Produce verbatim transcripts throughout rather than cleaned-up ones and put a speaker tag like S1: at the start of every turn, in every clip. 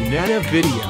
S1: Nana Video.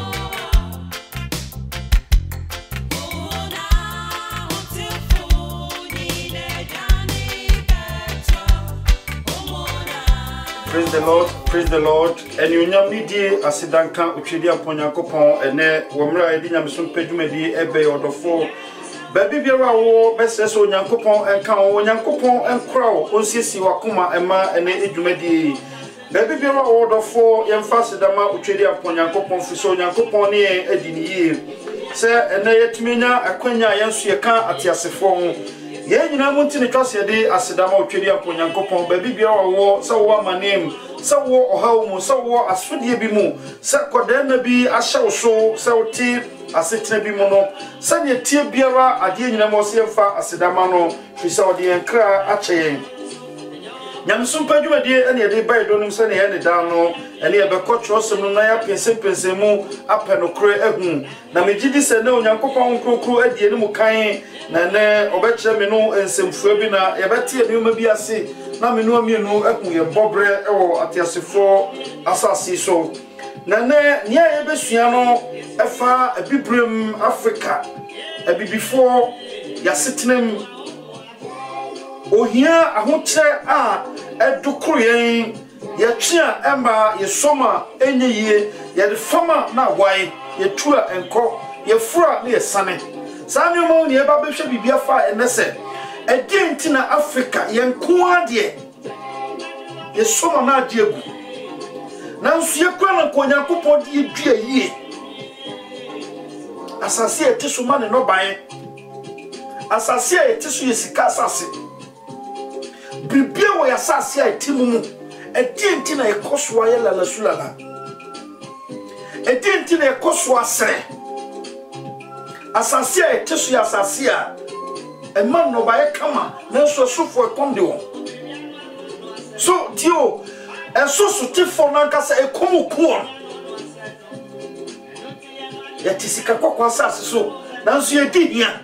S2: Praise the Lord, praise the Lord. And you nyam ni die asidanka utwedi aponyankopon ene womra edi nyamsom pedwumadi ebe odofo baby biara wo beseso onyankopon enka onyankopon enkra wo onsisi wakoma ema ene edwumadi baby biara wo odofo yemfa sidama utwedi aponyankopon fiso onyankopon ne edi ni yie se ene yetimenya akwanya yenso yeka atiasefo ye nyina munti ne twase de asidama otwedi aponyankopon baby bia wo se wo amanem se wo ohaw mu se wo asodie bi mu se kodan na bi ahyew so se oti asetena bi mu no se ne tie biara ade nyina mo se mfa asidama no fi se ode enkra ache nyamsum padwumadi ene de bai donim se ne he ne dan no ene e be kotwosem no na ya pensem pensemu apenokre ehun na megidi se ne onyankopon krokro adie ne mu kan na ne obekye me no ensemfua bi na yebetie ne ma bi ase na me no amienu ehun ye bobre ewo atiasefo asasi so na ne nia yebesua no efa abibrem Africa abibifo yasetenem ohia ahoche a edukuru yen yetwea emba yesoma enyeye yede fama na wai yetua enko yefura na yesane sanu mo ni eba behwe bibia fa enese edenti na Africa yenko ade yesoma na ade egu na nsu yekwa na konyankopon de yedua yie asase etiso ma ne no ban asase etiso yesika asase bibia wo yasase etimu mu edenti na ekoso aye la la sulala edenti na ekoso asere asase etiso ya asase a emman no bae kama na so sofo ekomde wo so dio eso so tifo na nkasa ekomuku won yatisika kokwa asase so nanso yedi hia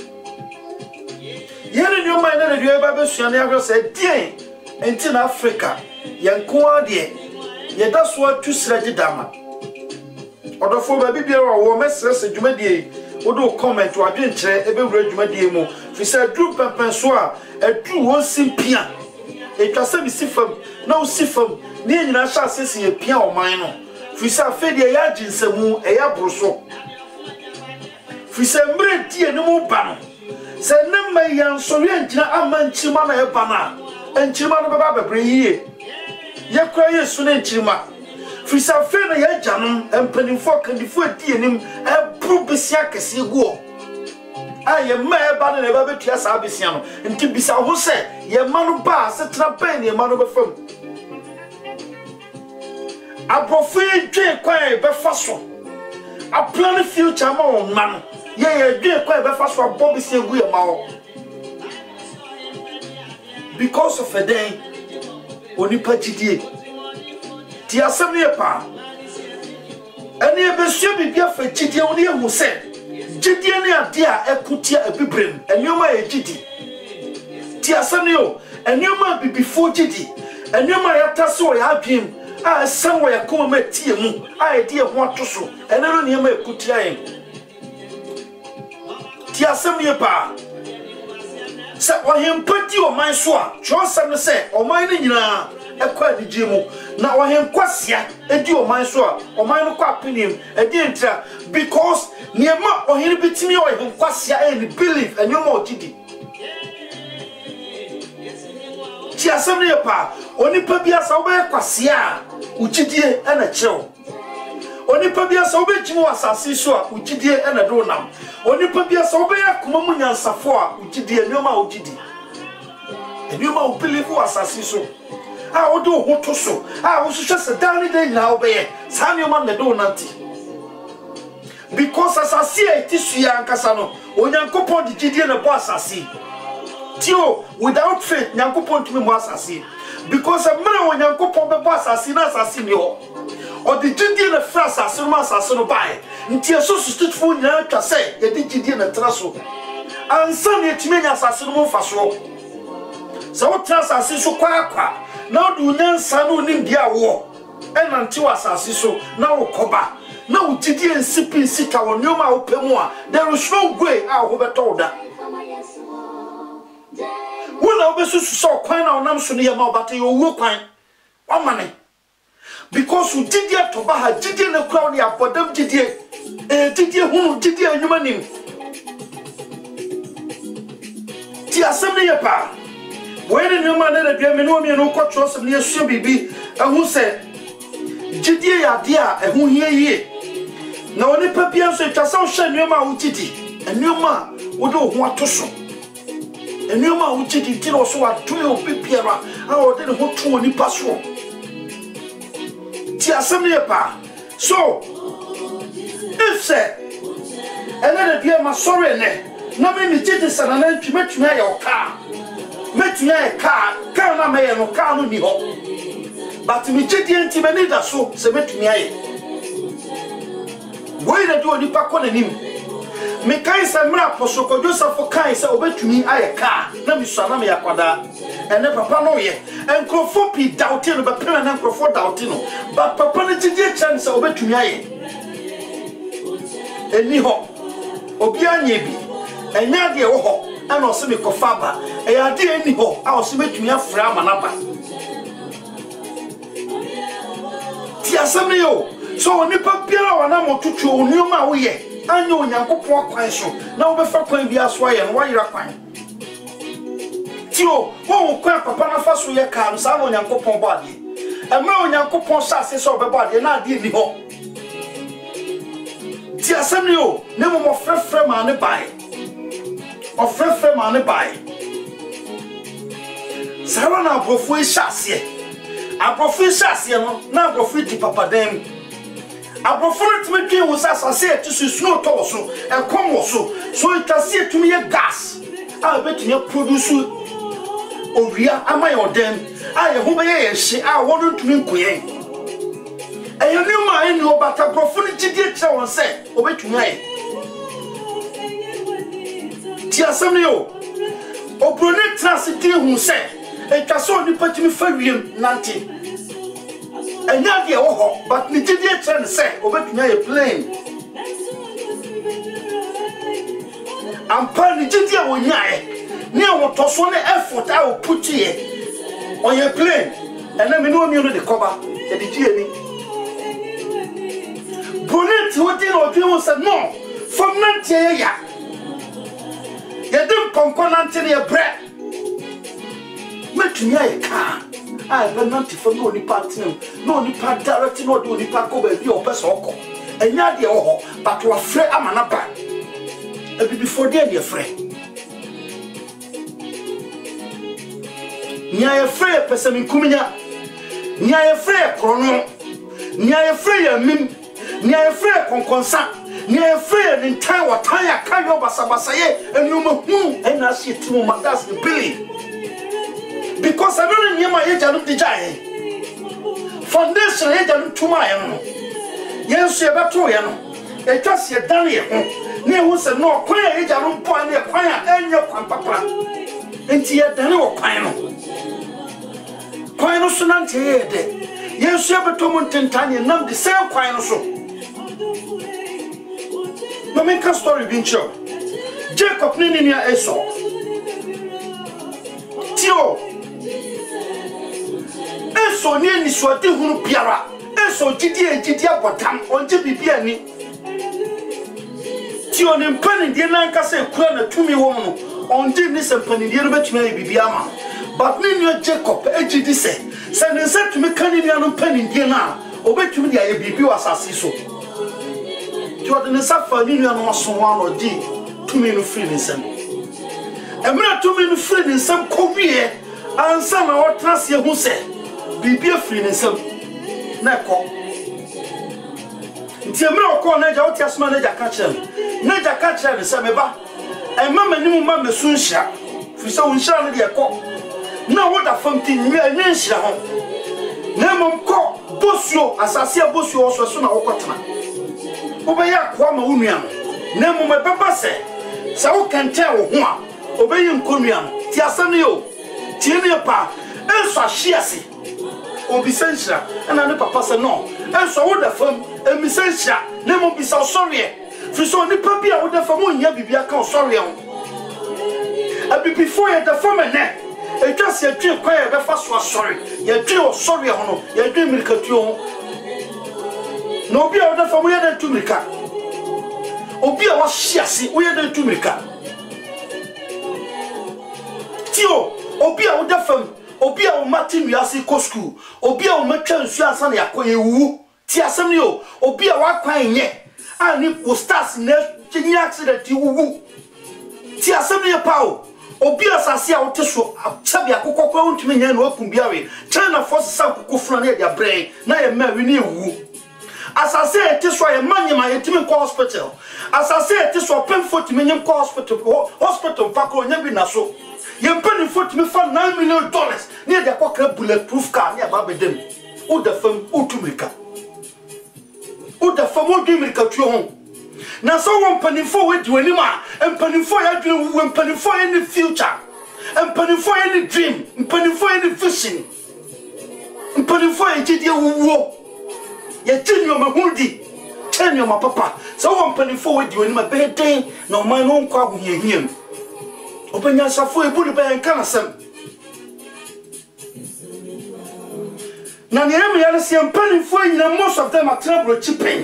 S2: yene ni o mai na de eba besua na ahwe se dien enti na Africa yanko ade yeda so atu sraje dama odofo ba bibia wo mesrese dwumadie wodo comment wo adwenkyere ebe wura dwumadie mu fi se dru pempen so a adu won simpia etwase bi sifam na o sifam ne nyina hya asese ye pia o man no fi se afedie ya ginsemu e ya broso fi se mbre die ne mu ba no se ne mayan so ye ntina amanchima na e ba na enchima no baba bebre yie ye kwa yesu ne enchima fisa fe na ye janom empanifo kandifo adi enim e bru besia kese guo aye ma e ba na e ba betua sa besia no nti bisa ho se ye ma no ba se tra pen ye ma no befam aprofu dwe kwa e be fa so a plan future ma on ma no ye ye dwe kwa e be fa so abo besia gu ye ma ho because of a day onipa gidie ti asem ne pa ene ebesu bibia fa gidie woni ehu se gidie ne ade a ekutia abibrem enoma e gidi ti asem ne o enoma bibifo gidi enoma yatase o ya adwem a san wo yakoma matie mu a ede e ho atoso ene no ne ma ekutia yen ti asem ne pa se ohempati o man so a twosem ne se o man ne nyina ekwa digye mu na ohenkwasia edi o man so a o man no kwa penim edi entra because niema ohen bitimi o ohenkwasia e ni believe enyo ma ogidi ti asem ne pa onipa bia sa obe kwasia ugidie ena chew onipa bia sa obe gimi wasase so a ugidie ena do nam onipa bia sa obe yakoma mu nyansafo a ugidie enyo ma ogidi enyo ma o believe wasase so a wo do hoto so a wo hwehwe se dan de nyina wo be sa ne ma na do nanti because asase etisu ya nkasa no onyankopon de gidie na bo asase tio without faith nyankopon tumi mo asase because amana onyankopon be bo asase na asase ni ho o de gidie na fra asase no asase no bai nti eso sustitfo nyina twa se ye de gidie na tra so ansa ne etimi nya asase no mfa so so wo tra asase so kwa kwa na do nyansa no nim dia wo enante wasase so na wo koba na ugidi ensipi sika wo nyoma wo pemu there is no way a wo beto da wona obesusu so kwan na onam so ne yema obate yo wo kwan omane because ugidi atoba ha gidi na kwa ne abodam gidi eh gidi hunu gidi anyuma nim ti asem ne yepa when nyoma na da me no me no kwotro asem ne yesu bibi ehu se gidi ya dia ehu hie hie na oni papia so twasa wo hwe nyoma wo gidi nyoma wo do ho atoso nyoma wo gidi ti no so atoe obi biara a wo de ho to oni paso ti asem ne yepa so if say another dia ma sorry ne na me mi gidi sana na ntwimatwi ya oka metwi ya ka ka na me no ka no ni ho but mi gidi enti me need so se metwi ya we na do ni pa ko na nim me kai se mra posoko Joseph kai se obetumi aye ka na mi so na me yakwada ene papa no ye enkrofo pi doubt no be pena na enkrofo doubt no but papa ne gidi chance se obetumi aye eni ho obi anye bi enya de wo ho ana o se me kofa ba e ya de eni ho a o se betumi afra amanaba ti asem yo so oni pa biara wana motutu onioma wo ye anya onyankopon kwan so na wo be fa kwan bi aso aye no wa yira kwan tio wo kwan papa na fa so ye ka no sa no onyankopon ba de e ma onyankopon sa se so be ba de na de ni ho ti asem yo ne mo mo frefre ma ne bai o frefre ma ne bai sara na abofu e hyase abofu e hyase no na abofu di papa dem abofu tumi twi wo sa sase to snow to so e kom wo so so itase tumi ye gas a betumi produce owia ama yo dem a ye ho be ye hye a wo no tumi nkoyen eyo ni ma eni obata abofu ni gidi e kire won se obetumi aye ti asem ne yo obrone transiti hu se etwase oni patimi fa wiem nante enya de wo ho but ni gidi e kire ne se obetumi aye plane ampa ni gidi e wonyae ni wo toso ne effort a wo put ye on your plane ena me no mi no de cover e di ji eni bonnet what did or do said no from Nantia ya you didn't concolant in your bread met me a car I have not for no ni partner no ni part directing no do ni pack over your best oko and ya de oh but to afraid amanaba e be before there your friend nya afraid person in kuminya nya afraid krono nya afraid mim ni afraid konkonsa ni afraid in time what time can you basabasa ye and you hu and as you to magas the billy because I don't know my age and the giant foundation age and to my own yes you better you know it just you done it ni who said no quite age and point near quite and your papa and you done it quite quite no sonante yes you better montantani nam the same quite so no make a story being sure Jacob nini ni Esau tio Esau ni ni swati hunu biara Esau jidi e jidi abotam onje bibia ni tio ni mpani die na nka se kura na tumi wo no onje ni se mpani die no betumi e bibia ma but ni ni Jacob e jidi se se ne se tumi kani ni anu mpani die na obetumi dia e bibi wasasi so Jordan is up for you and also one or D. Two men free in some. A minute two men free in some Korea and some of what Tracia who said, be beer free in some. Nako. Tiamro call Naja Otias manager catcher. Naja catcher the Sameba. And Mamma knew Mamma soon shot. For so we shall be a call. Now what a fountain me a nation home. Nemon call Bosio as I see a Bosio also soon a Okotana. Obeya kwa ma unuam na mo mebeba se se wo kante wo ho a obeyi nkonuam ti asem yo ti ne pa enso ahye ase obisensha and an papa said no and so would the firm and misensha never be so sorry for so the puppy I would have from one year be a call sorry on before you the firm and neck it just your dream quiet the first was sorry your dream sorry on your dream will cut you no be out from where the tumika Obia was shiasi where the tumika Tio Obia would the firm Obia o Martin Yasi ko school Obia o matwa nsu ansa na yakoye wu ti asem ni o Obia wa kwan ye ani o stars na chinyi accident wu ti asem ni pa o Obia sase a wote so chabi akokko kwa untumi nya na wakum biawe China force sa kokofuna na dia brain na ye ma wi na ewu asase ete so ye manyema yetimi ko hospital asase ete so pemfo timi nyem ko hospital hospital fa ko nya bi na so you pay for me for nine million dollars near the cocker bulletproof car near Babedem. Who the firm, who to make up? Who the firm won't give me cut your home? Now, so one penny forward to any man, and penny for your dream, when penny for any future, and penny for any dream, and penny for any fishing, and penny for a G D war. Yet, tell you my woody, tell you my papa. So one penny forward you in my bed day, no my own car will hear him. Open your safo e bulu be enka asem na ne em yare se mpanifo nyina most of them are trouble chipping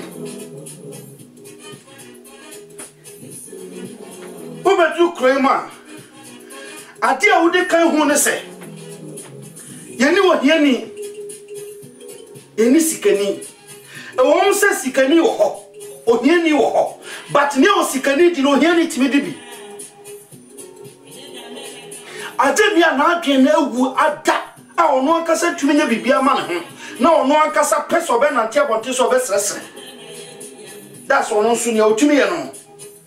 S2: obedu krema ade a wode kan hu ne se yeni wo hiani eni sikani e won se sikani wo ho ohiani wo ho but ne o sikani di no hiani timidibi Ademia na adwen na ewu ada a ono ankasa twumenya bibia ma ne ho na ono ankasa peso be na ntia bonte so be sresre that's ono nso ne otumi ye no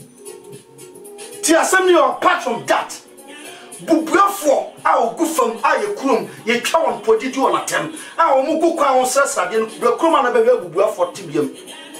S2: ti asem ne apart from that bubuafo a ogufam a ye kurom ye twa won podidi won atem a omo kokwa won sresra de no kurom na be bubuafo tibiam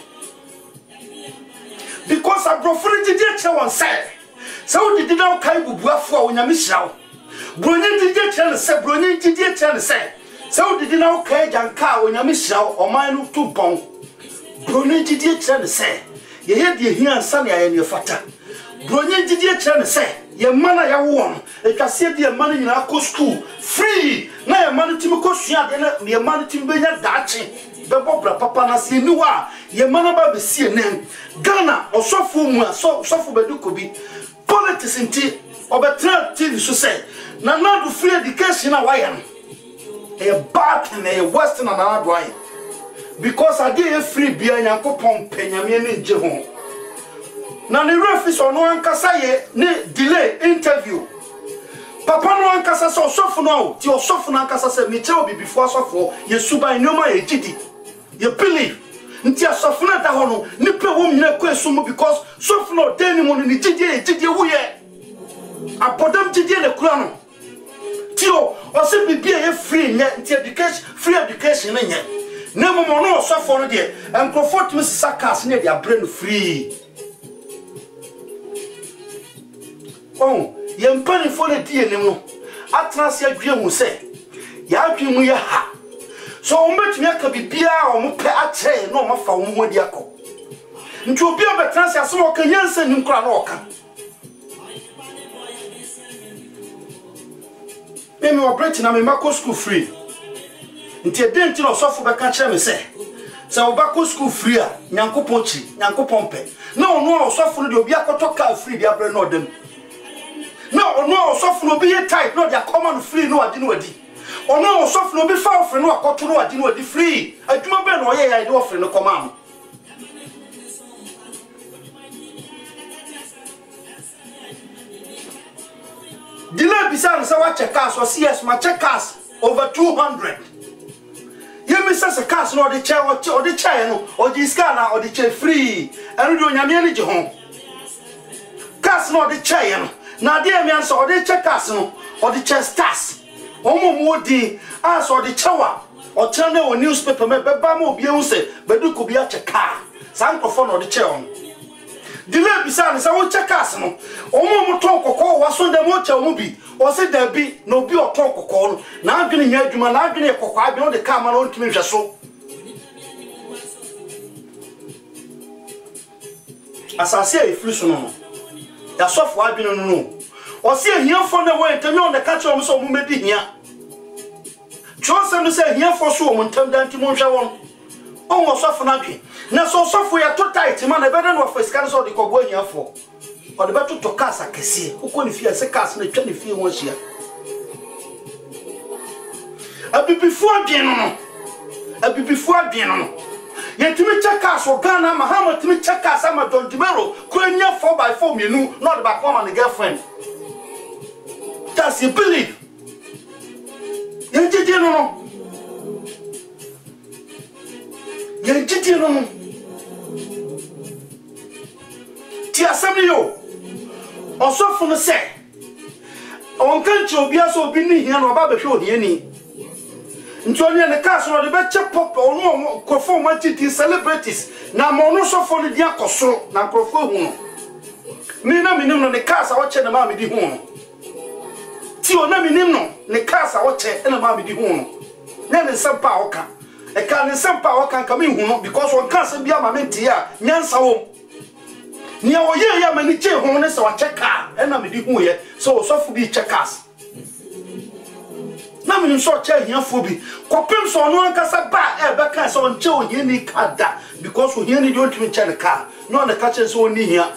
S2: because abrofuri didi che won say so didi na kai bubuafo a onyame hirawo Bronye didi chen se bronye didi chen se se o didi na o ka janka onyame hirawo oman no tu bon bronye didi chen se ye ye de hia nsa na ye ne fata bronye didi chen se ye mana ya wo no etwase de mana nyina ko school free na ye mana timi ko sua de na ye mana timi benya daache bebo bra papa na se ni wa ye mana ba be sie nen Ghana osofo mu aso sofo beduko bi politics nti obetra T V so say na not free education na why am a back in a western and another way because I did free beer Yankopon Penyame ni je ho na ne refis ono ankasa ye ne delay interview papa no ankasa so sofo no ti osofo no ankasa se me tell be before sofo ye suba nyoma ye gidi ye believe nti asofo na da ho no ni pe wo nyina ko esumu because sofo no deni mo ni gidi ye gidi wo ye apodam gidi le kura no Tio, or simply be a free net education, free education in yet. No more no suffer there, and comfort Miss Sakas near their brain free. Oh, young penny for the dear Nemo. I trust your dream will say, Ya dream we ha. So much me can be beer or more per chain, no more for one diaco. And to be a better as smoke a Yansen in Cranoka. Maybe we're breaking a Mako school free. Until then, till suffer by catch me say. So, Bako school free, Yanko Ponchi, Yanko Pompe. No, no, suffer the Obiako car free, the Abra no them. No, no, suffer no be a type, not their common free, no, I didn't know it. Or no, suffer no be found for no, I got to know I didn't know it free. I do not know why I do offer no command. Delay beside us, I check cars or C S, my check cars over two hundred. You miss us a cars, no, the chair or the chair, or the scanner or the chair free, and we do your manage home. Cars, no, the chair, now, dear man, so the check cars, or the chair stars. Omo Modi, as or the chower, or channel or newspaper, maybe Bamo Beyonce, but you could be at a car, Sankophone or the chair. delay bisa say wo check as no omo mo ton kokko waso dem o che omo bi o se da bi no bi o ton kokko no na adwene nya adwuma na adwene kokko adwene de ka ma no ntimi hwe so asase e firi so no ya sofo adwene no no o se hia fo na we ntemi on de ka che omo so omo medi hia Joseph no say hia fo so omo ntam dan ti mo hwe won on wo sofo na dwe na so sofo ya to tight man e beden wo first kan so de ko go hia fo o de beto to kasa kese uko ni fie se kasa na twa ni fie won hia abibifu adwen no abibifu adwen no yetimi cheka so Ghana Mahama timi cheka sa ma Don Dimero ko nya four by four mienu not back home and girlfriend that's you believe yejije no no yejije no no ti asem yo osofo no se on kan chi obi aso obi ni hia no ba be hwe ohia ni Ntoni ne kaso no de be che pop ono kofo ma titi celebrities na mo no sofo no dia koso na krofo hu no mi na minim no ne kasa wo che na ma me di hu no ti o na minim no ne kasa wo che na ma me di hu no na ne sempa wo ka e ka ne sempa wo kan ka me hu no because won kasa bia ma me ntia nyansa wo ni o ye ya ma ni che hu ne se wa che ka e na me di hu ye so sofo bi che kas na me nso che hia fobi kopem so no ankasa ba e be kan so nche ohia ni kada because ohia ni don't me che ne ka no na ka che so oni hia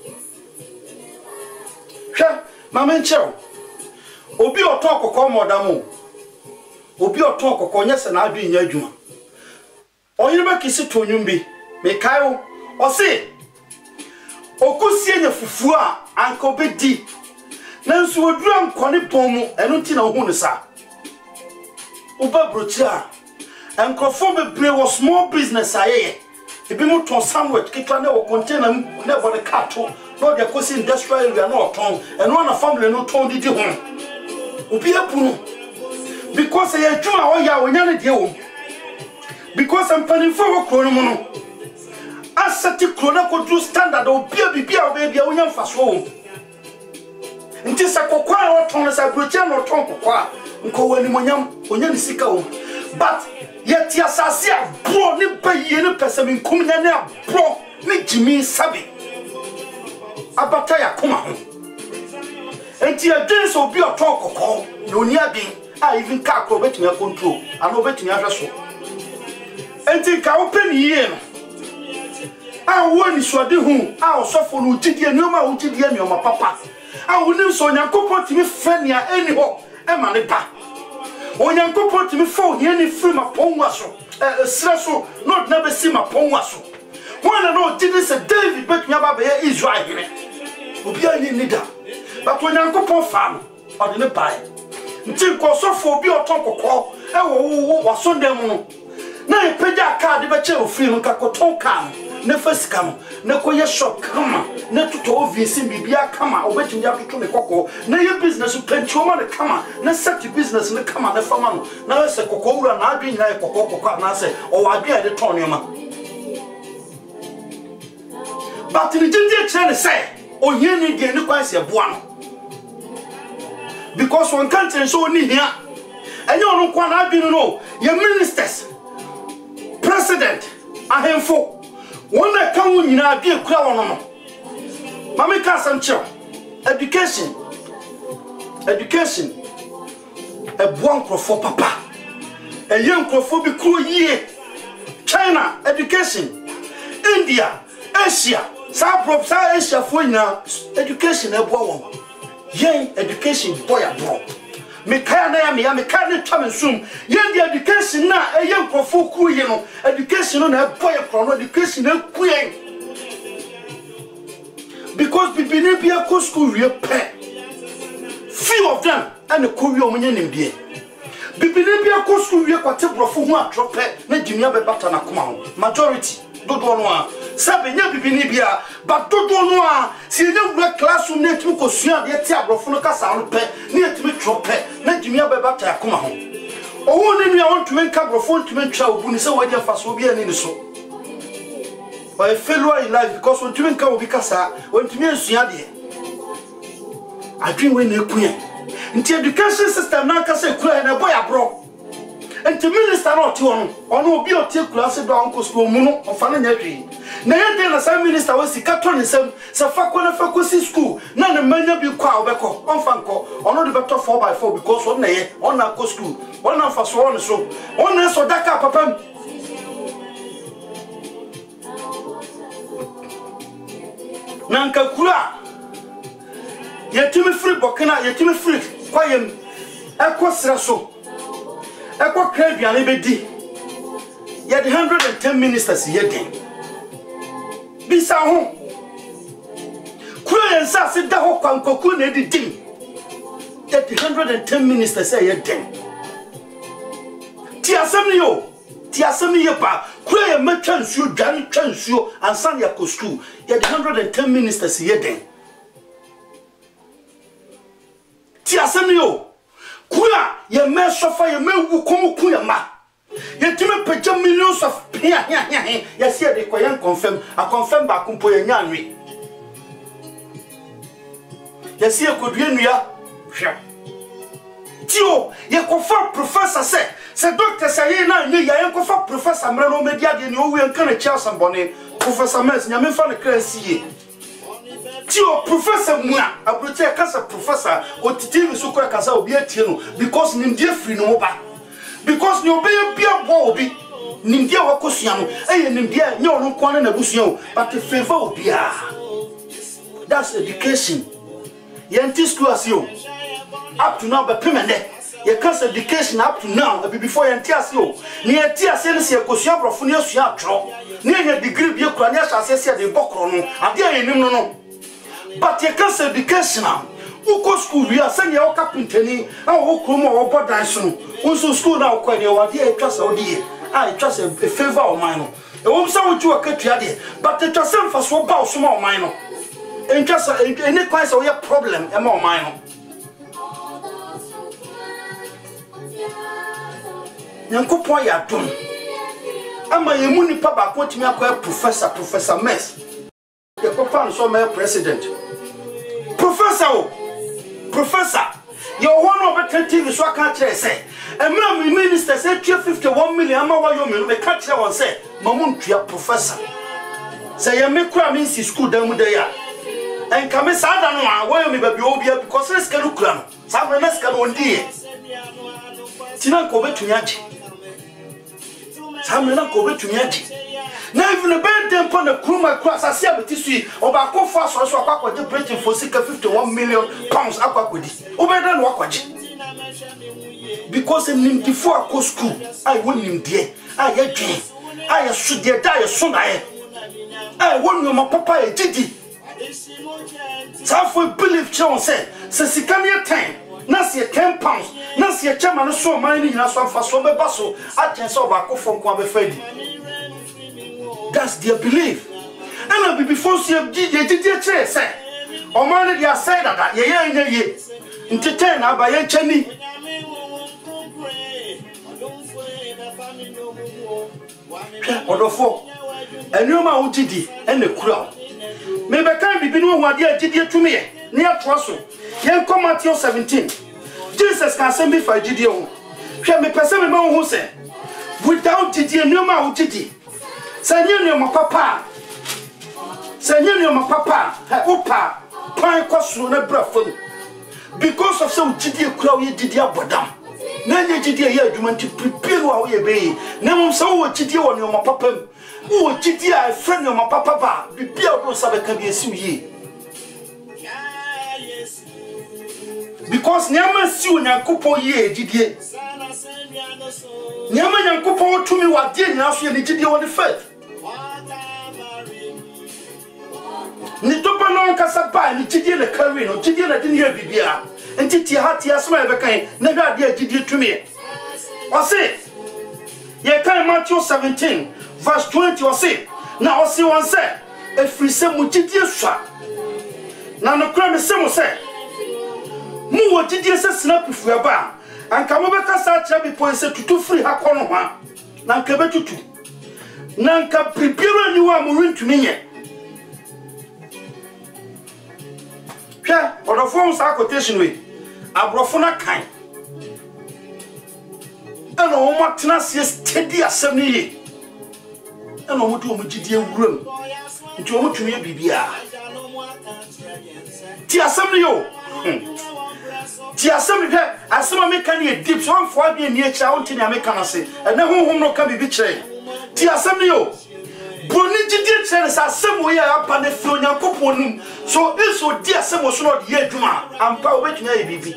S2: hwa mama nche obi oton kokko modamo obi oton kokko nya se na adu nya adwuma onye be kisi tonyum bi me kai o o se okusie nya fufu a anka obedi na nso odura nkone pomu eno ti na hu ne sa Uba brocha enkrofo bebre wo small business aye ebi mo ton sandwich kitwa na wo container na bo de kato no de kosi industrial area no ton eno na family no ton didi ho obi apunu because ye adwuma wo ya wo nya ne de wo because ampani fo wo kro no mo no asati kro na ko do standard obi bibia obi bia wo nya mfaso wo nti sa kokwa wo ton sa brocha no ton kokwa nko wani monyam onya ni sika wo but yet ya sase a bro ni baye ni pesem nkum nya ne bro ni jimi sabi abata ya kuma ho enti adin so bi oton kokko no ni adin a even ka ko betumi control ana betumi ahweso enti ka wo pani ye no a wo ni so de hu a osofo no gidie ni o ma wo gidie ni o ma papa a wo ni so nyankopon timi fania eni ho e ma ne ba onyankopon timi fo hia ni free ma ponwa so eh sira not never see ma ponwa so one no did this David bet me aba be Israel hene obi ani nida but onyankopon fa no o de ne bai nti ko so fo obi oton kokko e wo wo so dem no na e peja card be che ofiri no ka ko ton kam ne fasika no ne ko ye shop kama ne tuto ovisi bibia kama obetimi ya tuto ne kokko na ye business penchoma ne kama na set business ne kama ne fama no na se kokko wura na adwi nyina ye kokko kokko na se o wadwi e de ton ne ma but ni jinje che ne say ohie ni de ne kwanse boa no because one country so ni hia enye onu kwa na adwi no ye ministers president ahemfo One can win in a dear crown. Mammy Cassancho, education, education, a bonk for papa, a young crofobia crew year, China, education, India, Asia, South Asia for now, education a bow. Young education boy a bro. Me can I am me can come and soon. Yen the education na a young profu ku ye no education on a boy from education na queen. Because people need be a school real pay. Few of them and the courier when you name be. People need be a school real quite profu who drop it, na Jimmy be better na come majority. Do do no sabe nya bibi ni bia but do do no a si nya wura classroom na etimi ko sua de ti abrofo no kasa no pe na etimi trope na Jimmy abeba ta akoma ho owo ni nua won tumi nka abrofo ntumi ntwa obu ni se wadi afaso bia ni ni so or a failure in life because when you come because when you mean I dream when you queen. Into education system now can say cry and a boy abroad. And to minister not one or no be or take class at Uncle School Mono or Fanny. Now then as I minister was the Cathonism, so Fakona Facusi school, none of many be quite beco, on Fanco, or not the better four by four because one day on Uncle School, one of us one so one is so Daka Papa. Nanka Kula. Yet to me free Bokana, yet to me free, quiet, Equa Srasso, Equa Cravia, Libedi. Yet one hundred and ten ministers yet. Bisa home. Kura and Sassi Daho Kankokun editing. Yet one hundred and ten ministers say yet. Tiasamio, Tiasamio pa, Kura and Merchants you, Johnny Chance you, and Sanya Costu. Yet one hundred and ten ministers yet. Tiasamio, Kura, ye may suffer, ye may wukumu kuyama. Yet you may pay millions of yes, here they can confirm, I confirm back umpo yanwi. Yes, here could win ya. Tio, ye confirm professor said, said Doctor Sayena, ye ya confirm Professor Mrano Media, you know we are kind of chair somebody, Professor Mess, Yamin Fan Clancy. Tio, Professor Muna, I will take Casa Professor, or Titi Suka Casa will be a tino, because Nindia free no back. Because you be a beer bobby, Nindia Wakosiano, and Nindia, no no quan and a bushio, but the favor beer. That's education. Yanti school as you up to now, but permanent. Your cast education up to now, before Yantias you. Near Tia Sensi, a Cosia Profunia Siatro, near your degree, your cranias, as I said, the Bocron, and dear no no. But your cast education now. Who go school? We are sending your carpenter, and who come over Dyson. Also, school now, quite your dear trust or dear. I trust a favor of mine. A woman saw what you are cut, but the trust for so about small minor. And just any kind of your problem, a more minor. Yanko Poya Dun. Am I a money papa? What me acquire Professor, Professor Mess? The papa so my president. Professor. Professor, you're one of the ten T V so I can't say. And my minister said fifty-one million. I'm a woman, the catcher will say, Mamun, your professor. Say, you make crime in school down with the yard. And come inside, I don't know why you may be obvious because it's Kalukan. Someone else can one day. Tina go to Yaji. Someone go to Yaji. Now, even a bad temp on the crew, my cross, I see a tissue or back off fast or so I could breaking for fifty-one million pounds. Up with it. Over than walk with it. Because in him before I go school, I won him dear. I get dream. I should dear die soon. I won you, my papa, a diddy. Halfway believe John said, since he can your time. Nancy ten pounds. Nancy a chairman so mining in us one for so basso. I can solve a cough from Quabe Freddy. That's their belief. And I'll be before you did your chair, say. Or man, they are saying that ye ain't a ye. Into ten, I buy a chenny. Or the four. And you my G D and the crowd. Maybe I can't be being what dear G D to me. Near Trussell. Young come Matthew seventeen. Jesus can send me for G D O. Can be person who say, without G D, no man G D. Send you my papa. Send you my papa. Opa. Pine cost on a breath. Because of some G D crowd, you did your bodam. None G D here, you want to prepare what we be. Never saw G D on your papa. Oh, G D, I friend of my papa. The beer was a can be a suye. Because Nyama Sue Yankupo ye, G D. Nyama Yankupo to me what did now see the G D on the faith. Nitopa no Casapa, and G D the Carino, G D didn't hear Bibia, and Titi Hattie as my kind, never dear G D to me. Or say, ye can Matthew seventeen, verse twenty or say, now see one say, a free sem G D shot. Now no crime is some say. Mu G D says snap if we are bar, and come over Casa Chabi point said to two free Hakono, Nankabetutu. nanka prepare ni wa mu rentumi nye hwe odofo sa quotation we abrofo na kan eno wo matena se steady asem ni ye eno mo to mo gidi ewuram nti wo mutumi e bibia ti asem ni yo ti asem ni hwe asem me kan ye deep so amfo abi ni e kira wonti ni ameka na se ene honhom no ka bibi kire ti asem ni yo boni gidi kire sa asem wo ya apa na fi onyankopon num so eso di asem wo so no de ye adwuma ampa wo betumi aye bibi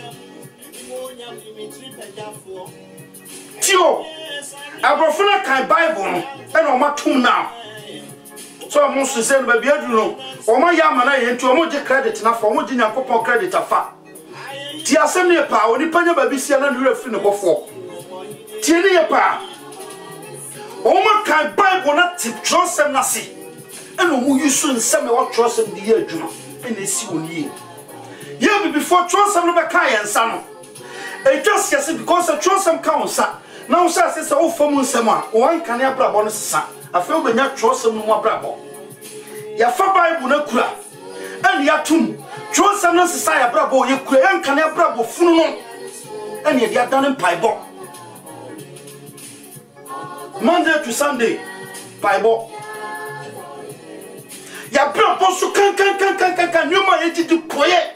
S2: tio abrofuna kan bible no e no matum now so mo so say no bia duru no o ma ya mana ye nti o mo je credit na fo mo je nyankopon credit afa ti asem ne pa oni panya ba bisia na no refi ne bofo ti ne ye pa o ma kan bible na ti trosem na si e no mo yusu nsem e wo trosem de ye adwuma e na esi oni ye ye before trosem no be kan ye nsa no e just yes because the trosem kan nsa now say say o fam nsem a o an kan ya brabo no sesa afa o benya trosem no mo brabo ya fa bible na kura and ya tum trosem no sesa ya brabo ye kura yan kan ya brabo funu no and ye dia dan paibo Monday to Sunday paibo ya brabo so kan kan kan kan kan kan nyoma ye ti poye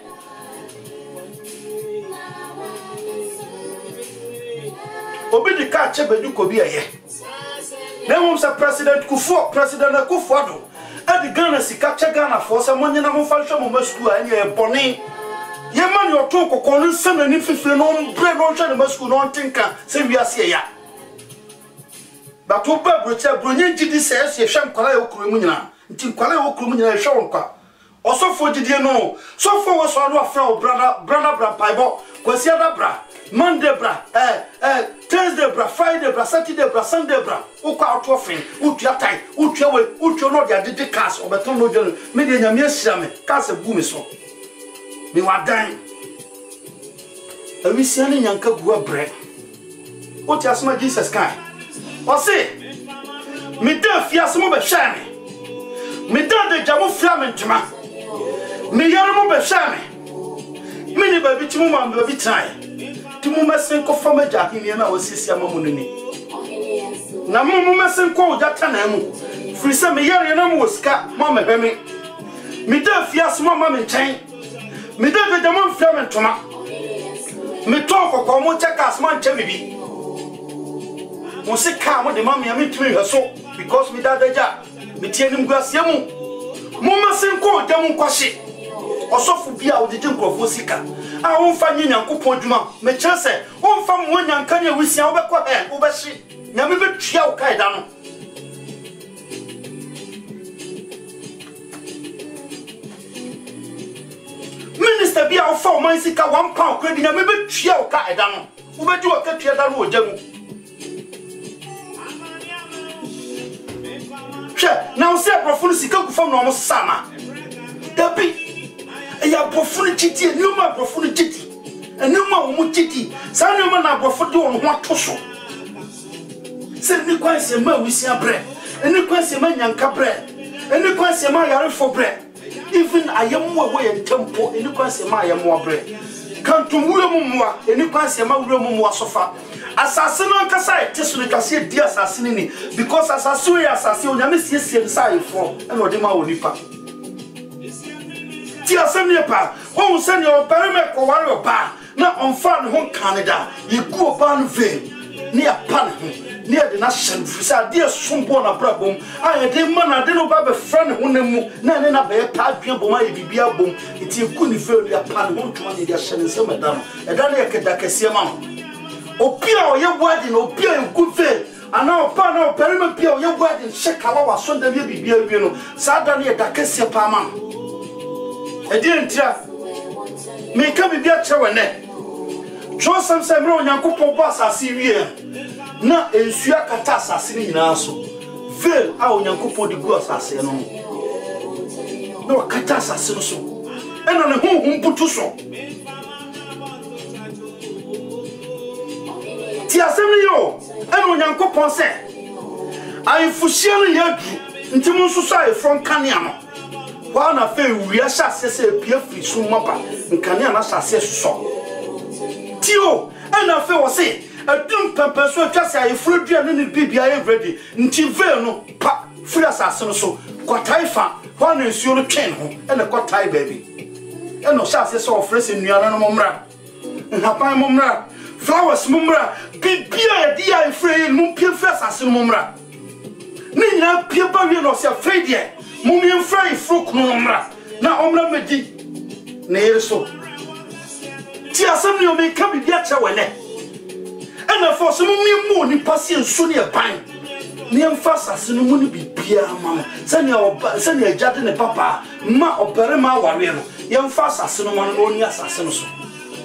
S2: obi di ka che bedu ko bi eye na mo sa president Kufuor president Kufuor do e di Ghana sika che Ghana for se mo nyina mo fa hwe mo masku a nye boni ye man yo to kokko no nsem ani fifire no bre no hwe no masku no ntinka se wi ase ya ba to ba brocha bronye gidi se se hwe nkwala ye okuru mu nyina nti nkwala ye okuru mu nyina hwe wonkwa osofo gidi no sofo wo so no afra o brother brother bra paibo kwasi ada bra Monday bra eh eh Thursday bra Friday bra Saturday bra Sunday bra ukwa autofin utua tai utua we utua no dia dede cars obeton no jono me de nyame ahira me cars gu me so me wadan awisia ne nyanka gu abre oti asma Jesus kai o se me da fiasmo be hwa me me da de jamu flamentma me yaro mo be hwa me me ne ba bi timu ma ba bi trai timu mesen ko fama jahini na wasisi amamunini na mumu mesen ko jata na mu frisa me yare na mu woska mo mehweme me da fias mo ma me nchen me da de mo mfia me ntoma me to kokko mo cheka asma nche me bi mo se ka mo de ma me me tumi hweso because me da daja me tie nim guasia mu mo mesen ko ja mu kwahye osofu bia odidi nkrofo sika a wonfa nyanyankopon dwuma me chese wonfa mo nyanka ne wisia wo bekọ he wo beshi nyame betua wo kai da no minister bia wo fa o man sika one pound credit nyame betua wo kai da no wo beji wo katua da no wo jamu hwe na wo se profunu sika ku fam no mo sama dabi ya bofunu chiti enuma bofunu chiti enuma omu chiti sa enuma na bofu de won ho atoso se ni kwanse ma wisia bre eni kwanse ma nyanka bre eni kwanse ma yare fo bre even ayemu wa ye tempo eni kwanse ma ayemu bre kantum wure mu muwa eni kwanse ma wure mu muwa sofa asase no nkasa e tesu ne twase di asase ni because asase we asase onyame siesie nsa ifo e no de ma wonipa ti asem pa won se ne o pare me ko ware opa na onfa ne ho Canada ye ku opa no ve ne apa ne ne de na shen frisa de sombo na brabom aye de ma na de no ba be friend ho nemu na ne na be pa adwen bom aye bibia bom ti ku ni fe ne apa ne ho ntoma ne de shen se me da no e da ne ye keda kese ma opia o ye boadi no opia ye ku fe ana opa na o pare me pia o ye boadi shekala wa so da bibia wie no sa da ne ye da kese pa ma Edientia me ka bibia chewene Joseph semre onyankopon bo asase wie na ensua kata asase ni nyina so veil a onyankopon de gu asase no no kata asase no so ena ne honhom putu so ti asem yo ena onyankopon se I fusiano yadu nti mo nso so aye from kanea no wa na fe wiya sha sese pia free so mapa nkanea na sha sese so tio ana fe wo se adum pempe so atwase aye furu dua ne ne bibia ye ready nti ve no pa free asase no so kwatai fa wa na nsuo no twen ho ene kwatai baby eno sha sese o frese nuana no momra nhapan momra flowers momra bibia ye dia free no pia free asase no momra ni na pia ba wi no se afei de mumie mfrai fruk no omra na omra medi na yeso ti asem ni o me ka bibia che wene ena fo so mumie mu ni pase nsu ne ban ni emfa sase no mu ni bibia ma se ne oba se ne agade ne papa ma opere ma ware no ye mfa sase no mo no oni asase no so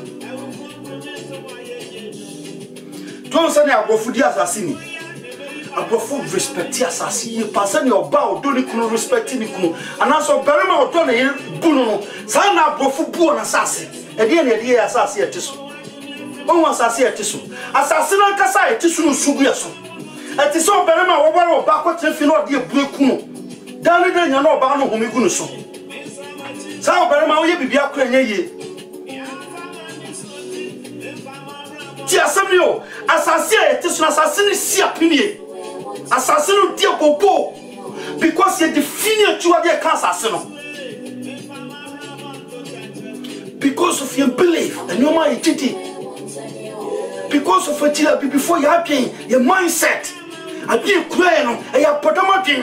S2: ton se ne agofudi asase ni Abrofo respect asasi ye pasa ni oba odo ni kuno respect ni kuno anaso berema odo na ye bunu no sa na abrofo buo na asasi e de na de asasi etiso won asasi etiso asasi na kasa etiso no sugu yeso etiso berema wo bara oba ko trefi no de ebu kuno dani de nya na oba no homi gu no so sa berema wo ye bibia kura nya ye ti asamio asasi etiso na asasi ni si apinie Assassin dia bobo because you define tu a dia cancer no because of your belief and your identity because of what you before you have your mindset I be crying and your potomatin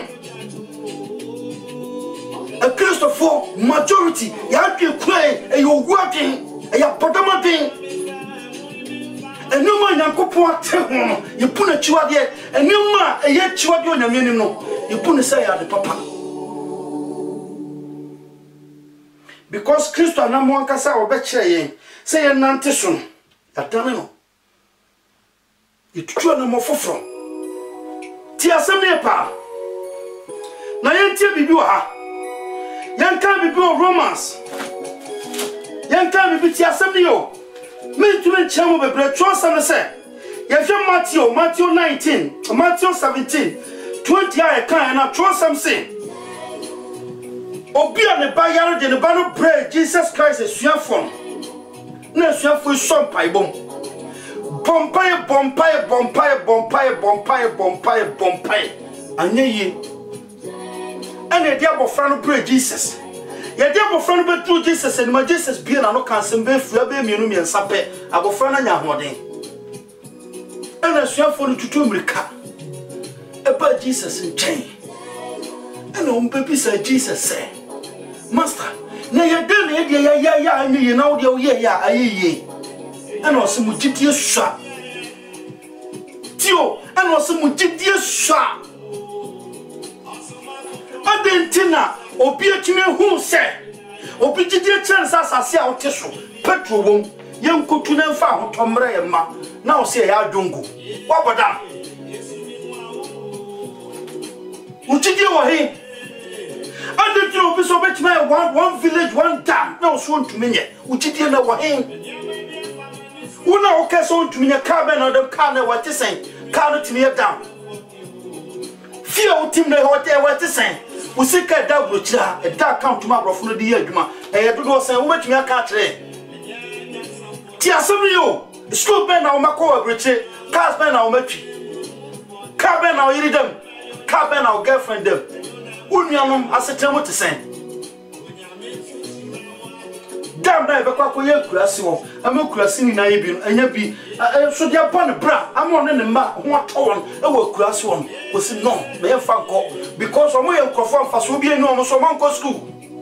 S2: a Christopher majority you have to crying and you're working and your potomatin and no man yankopon atehon you put a chiwade and no man e ye chiwade onyame no you put say ya the papa because Christ anamo ankasa obekire yen say ye nante so no atane no you tutu anamo foforo ti asem ne pa na yentie bibi wa ha yanka bibi o Romans yanka bibi ti asem ne yo me to me chamo be bre tro sam say ye hwe Matthew Matthew nineteen Matthew seventeen twenty ay kan na tro sam say obi an ba yaro de ne ba no pray Jesus Christ esuafo na esuafo so pai bom bompai bompai bompai bompai bompai bompai bompai anye yi ene dia bofra no pray Jesus ye dia bofra no betu Jesus and my Jesus be na no kansem be fua be mienu miensa pe abofra na nya hoden ena suafo no tutu mrika e ba Jesus nchen ena um be bisa Jesus say master na ye de na ye dia ya ya ya anyi na wo dia wo ye ya ayiye ena o se mu gidie sua tio ena o se mu gidie sua adentina obi atime hu se obi gidie chance asase a wote so petro wom yenkotu na mfa hotomre ye ma na o se ya adongo waboda utidie wo he adentina obi so betime one one village one dam na o so ntumenye utidie na wo he una o ke so ntumenye ka be na o ka na wote sen ka no timi down fia utim na hote wote sen usika da brochira e da account ma brofo no di adwuma e ye dodo sen wo betumi aka kire ti asemi yo school ben na o makọ abrochire cars ben na o matwi car ben na o yiri dem car ben na o girlfriend dem unuanom asetem te sen dam na e be kwa ko ye kurase wo ama kurase ni na ye bi anya bi so dia pon bra ama on ne ma ho atowon e wo kurase wo wo si no me ye fa nko because omo ye nkofo amfa so bi enu omo so manko school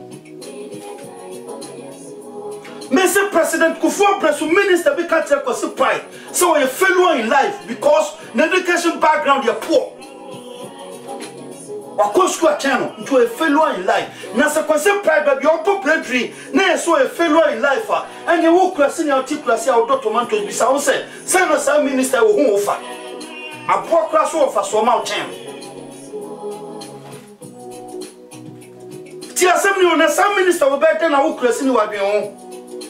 S2: Mister President Kufuor Presu minister be can't take us pride so you failure in life because the education background you're poor or school channel into a failure in life. Now, so concept pride, but your popularity, nay, so a failure in life, and you walk class in your class, your doctor to be sound said, send us a minister who offer a poor class offer so mountain. Tia assembly on a some minister will better than a walk class in your own.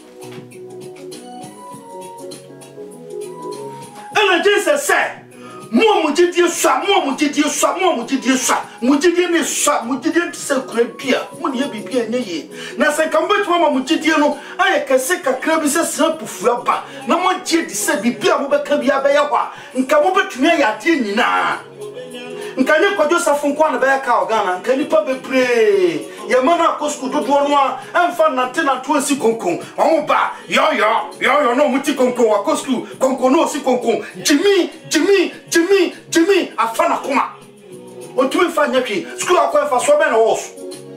S2: And Jesus said, mo mujidie swa mo mujidie swa mo mujidie swa mujidie ne swa mujidie se kurabia mo ne bibia enye ye na se kan betu ma mujidie no aye kese kakra bi se srapufu aba na mo gye di se bibia mo beka bia be ye ho a nka mo betumi ya de nyina nka ne kwadwo safo nko na be ya ka ogana nka nipa bebre ye mana akosku dodo no a emfa nante na to asi konkon omo ba yo yo yo yo no muti konkon akosku konkon no si konkon Jimmy Jimmy Jimmy Jimmy afana kuma otumi fa nyatwi school akwa fa so be na wo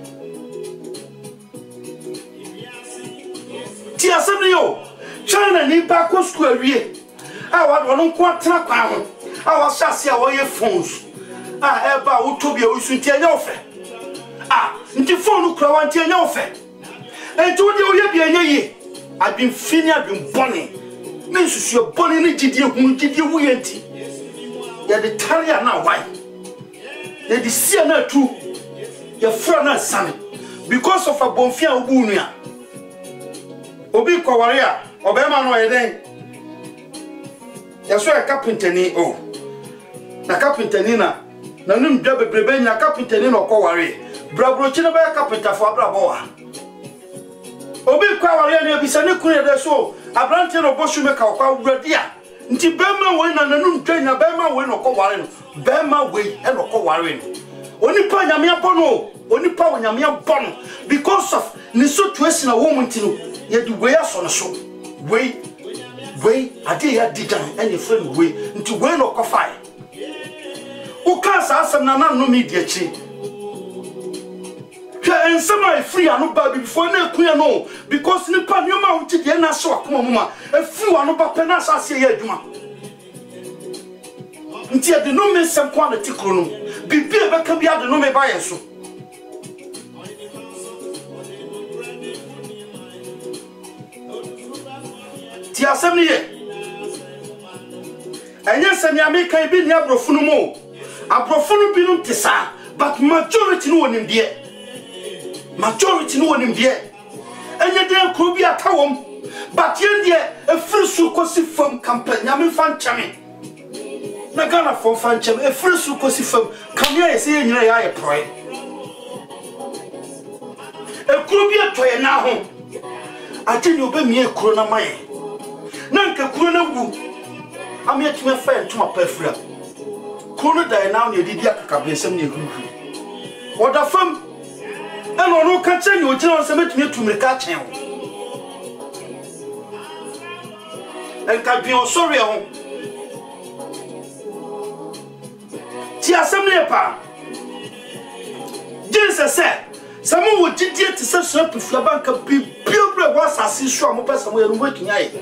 S2: ti asem yo China ni ba ko school awie a wa do no nko atena kwa ho a wa hyase a wo ye phones a e ba wo tobi o su ti anya ofe ah nti phone kura wa nti anya ofe enti wo de o ye bi anya yi adwen fini adwen bone me susu bone ni gidie hu gidie wu ye nti ya de taria na why ya de sia na tu ya fra na sane because of a bonfia obu nua obi kwaware a obema no ye den ya so e carpenter ni o na carpenter ni na na num dwa bebrebe nya carpenter ni no kwaware brabro chi na ba carpenter fo abrabo wa obi kwaware ni obisa ne kunu de so abrante no boshu me ka kwa wuradia nti bema we na nanum twanya bema we no kwaware no bema we e no kwaware no onipa nyame abono onipa onyame abono because of ni situation a wo munti no ye di we aso no so we we ade ya didan and your friend we nti we no kwafai o ka sa asem na na no media chi hwe ensema e free anu ba before na ekua no because nipa nyoma wo ti de na so akoma muma e free anu ba pe na sa se ye adwuma nti e de no me sem kwa na tikro no bibia be ka bia de no me ba ye so ti asem ni ye enye se ni ameka bi ni abrofunu mo abrofunu bi no tisa but majority no wonim de majority no wonim de enye de kro bi atawom but ye de efiri su kosi fam campaign nyame fan chame na gana fo fan chame efiri su kosi fam kamia ye se ye nyina ya ye proy e kro bi atoye na ho ati ni obemie kro na maye na nka kro na wu amia tuma fa ntuma pafura kro da na na didi akaka besem ne kuku oda fam e no no ka che ni ogina se metumi tumika chen ho enka bi o sorry ho ti asem ne pa Jesus said samu wo didi ti se so pafura banka bi biobra wa sase so mo pesa mo yeru wetunya ye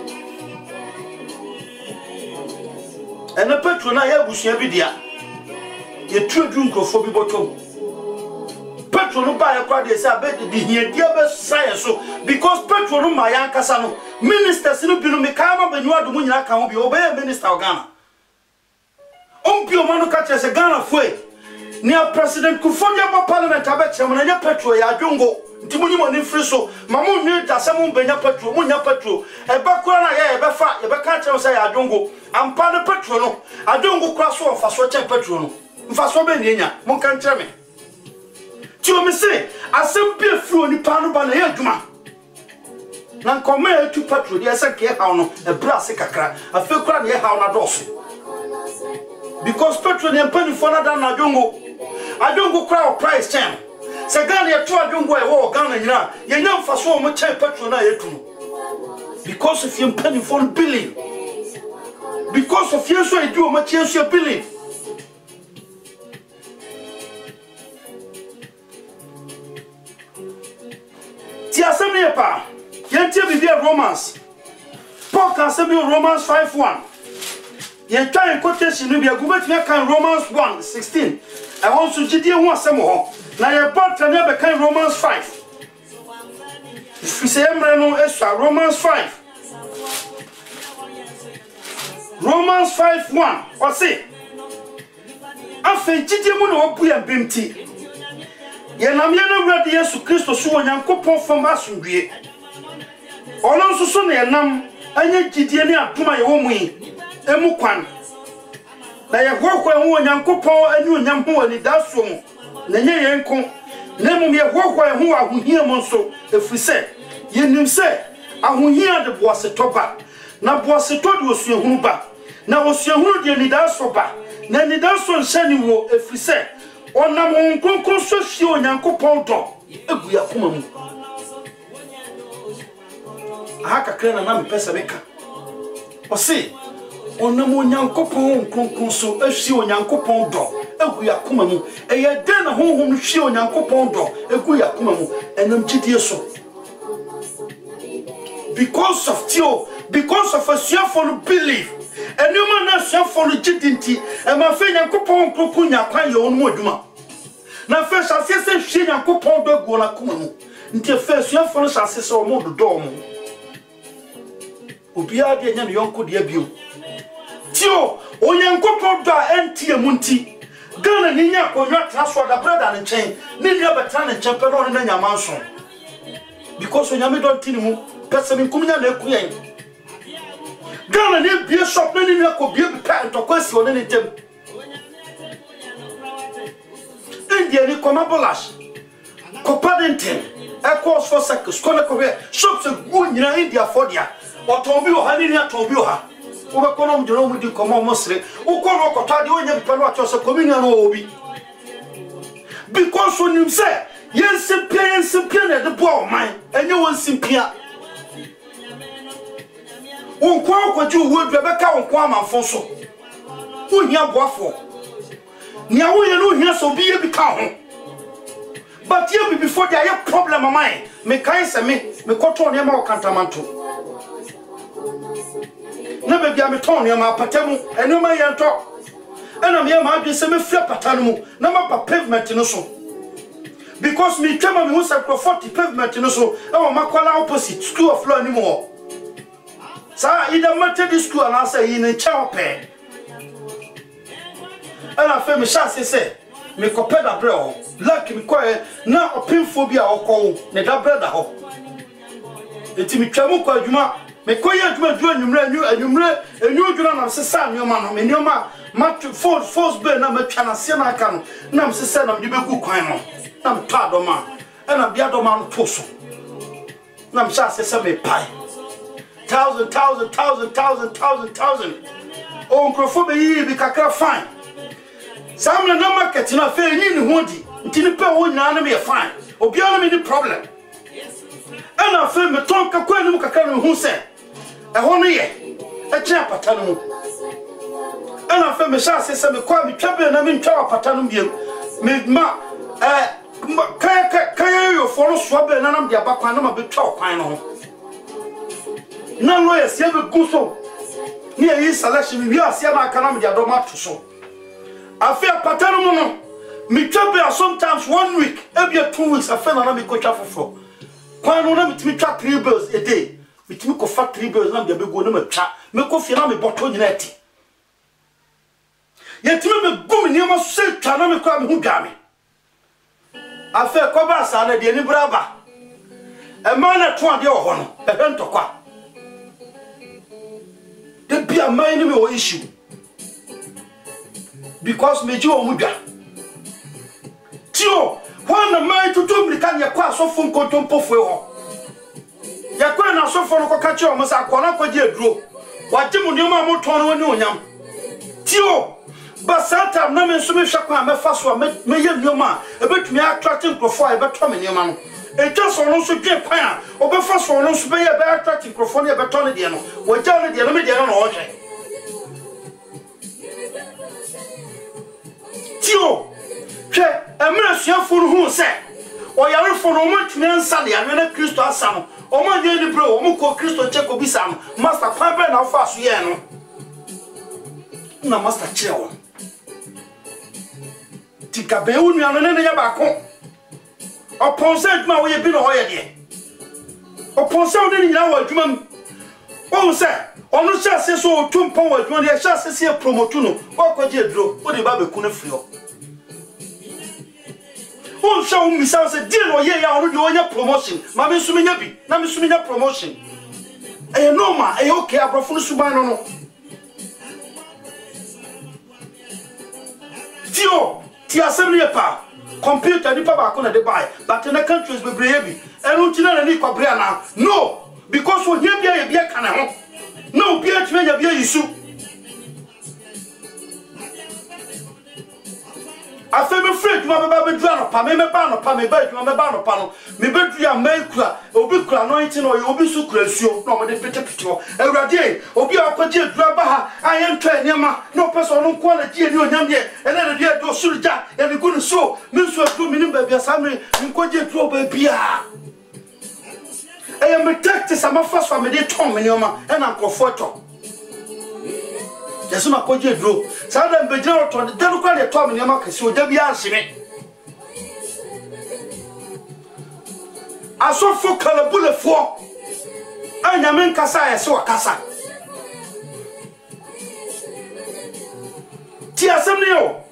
S2: ena petro na ya busia bi dia ye tuadu nkrofo bi botom petro no ba ya kwa de say abedi di hia dia be sai so because petro no ma ya nkasa no ministers no bi no me ka ma banyu ado nyina ka ho bi obey minister of Ghana on bi o ma no ka che se Ghana foi ni a president kufodia ba parliament abechem na nya petro ya adwongo nti munyi mo ni free so mamu nwi da se mu benya petro mu nya petro e ba kura na ye e be fa ye be ka che se ya adwongo ampa ne petro no adwongo kura so fa so che petro no mfa so be ni nya mo kan kire me ti o me se asem bi free oni pa no ba na ye adwuma na nkoma e tu petro de se ke hawo no e bra se kakra afi kura na ye hawo na doso because petro ne mpani fo na da na adwongo adwongo kura o price ten se Ghana ye to adwongo e wo Ghana nyina ye nya mfa so mo che petro na ye tu because if you mpani fo billion because of you so e do o ma che so billion ti asem ye pa ye tie bi bia Romans Paul can say Romans five one ye try quotation no bia go betime kan Romans one sixteen I want to gidie ho asem ho na ye bot na be kan Romans five if you say emre no eswa Romans five Romans five one or say afa gidie mu no obu ya bemti ye nam ye no wrade Yesu Kristo so onyankopon fam asundue ono nso so na ye nam anya gidie ne atoma ye wo mu yi emu kwan na ye hwehwe ho Onyankopɔn anyu nyam ho ani daso mu na nye yenko na mum ye hwehwe ho ahohia mo nso efrise ye nim se ahohia de boaseto ba na boaseto de osuahunu ba na osuahunu de ni daso ba na ni daso nhyani wo efrise onam nkonkon so hwie Onyankopɔn do egu yakoma mu aha kakra na na me pesa beka o se onam Onyankopɔn nkonkon so ahwie Onyankopɔn do egu yakoma mu eye den na honhom no hwie Onyankopɔn do egu yakoma mu enam gidie so because of Theo because of a fearful belief and you man na fearful gidinti e ma fe Onyankopɔn nkonkon nya kwan ye onu adwuma na fe sase se hwie Onyankopɔn do egu na koma mu nti fe fearful sase se o mo do mo obia de nya no yonko de abio Theo Onyankopɔn do a entie mu nti Ghana ni nya konwa transfer da brother ne nchen ni ni abeta ne nchen pe no na nya manso because onyame don tini mu pese min kumnya na ekuyen Ghana ni bie shop na ni ni akobie beta ntokwasi one ne tem India ni koma bolash Copadenten Equals for seconds kona kowe shops go nyina India for dia otombi o ha ni atombi o ha ubekono mjoro mu di komo mosre ukono okotade onye bipano atose communion no obi because when you say yes simpia yes simpia na de bo man enye won simpia unkwa okwaju wo du beka unkwa amanfo so uhia boafo nia wo ye no uhia so bi ye bi ka ho but ye before there ye problem of mine me kan se me me koto ne ma okantamanto na be bia me ton ne ma patemu enu ma ye nto ena me ma adwe se me fia patanu mu na ma pa pavement no so because me twema me hu se forty pavement no so e wo makwala opposite school of law ni mo sa ida mate school na say yi ne chaope ena fe me sha se se me kopeda bre ho like me kwae na opinfo bi a okwo ne da breda ho eti me twemu kwa adwuma me koye adwuma du anwumre anwu anwumre enwu dwuna na sesa nyoma no me nyoma mat for force be na matwa na se na aka no na me sesa na me beku kwan no na me to adoma e na bia adoma no to so na me sha sesa me pai thousand thousand thousand thousand thousand thousand o nkrofo be yi bi kakra fine samna na market na fe ni ni hodi ntini pe wo nyina na me fine obi ana me ni problem ana fe me tonka kwa ni mu kakra no hu se e ho no ye e kya pata no mu ana fe me sha se me kwa me twabe na me ntwa pata no biem me ma eh kaya kaya yo fo no so be na nam de abakwan na ma be twa kwan no na no ye se be guso ni e selection wi asia na aka na me de adoma to so afia pata no mu no me twabe sometimes one week e two weeks afia na na me go twa fofo kwan no na me timi twa three bills a day me timi ko fa three bills na me be go na me twa me ko fia na me boto nyina ati ye timi me gum ni ma so twa na me kwa me hu dwa me afia ko ba sa na de ni braba e ma na to ade o ho no e he ntokwa de bia man ni me o issue because me ji o mu dwa tio When the man to do me can ya kwa so fun ko tompo fo ho ya kwa na so fo no ko ka che o mo sa kwa na ko je aduro wa je mu ni ma mo ton no ni onyam tio basata na me so me hwa kwa me fa so me ye ni ma e betumi attract nkrofo e beto me ni ma no e twa so no so dwe kwan a o be fa so no so be ye be attract nkrofo ne e beto ne de no wa ja ne de no me de no no o hwe tio che emre suafo no hu se o yare fo no mo tumi ansa de yare na Kristo asa no o mo ye ni bro o mo ko Kristo che ko bisa no master kwa be na fa so ye no na master che o tika be unu anu ne ne ya ba ko o ponse duma wo ye bi no ho ye de o ponse o ne ni na wa duma o se onu se se so o tumpon wa duma de sha se se promote no o ko je dro o de ba be ku na firi o on show me say deal no ye ya onu de onya promotion ma me sumi nya bi na me sumi nya promotion e normal e okay abrofo no suban no no Tio, Tia Assembly pa. Computer ni pa ba ko na de buy. But in the countries be brave. Enu tina na ni kwabrea na. No, because wo hia bia ye bia kana ho. No, bia twa ya bia yisu. I feel me free to my baby drano, pa me me bano, pa me bed, my bano pano, me bed ya make obi kra anointing or obi su kresio, no me de pete pito. E radie, obi akwaje draba I am train yama, no person no quality ni onyamye, e na de do surja, e be gunu so, me so do minim baby asamre, me kwaje dro baby a. E am protect some first for me de tom me nyoma, e na nkofo Yes, my coach drew. Sada Bejo to the Democrat Tom in Yamakasi, or Debbie Ansime. I saw four color bullet for. I am in Casa, I saw a Casa. Tia Samuel.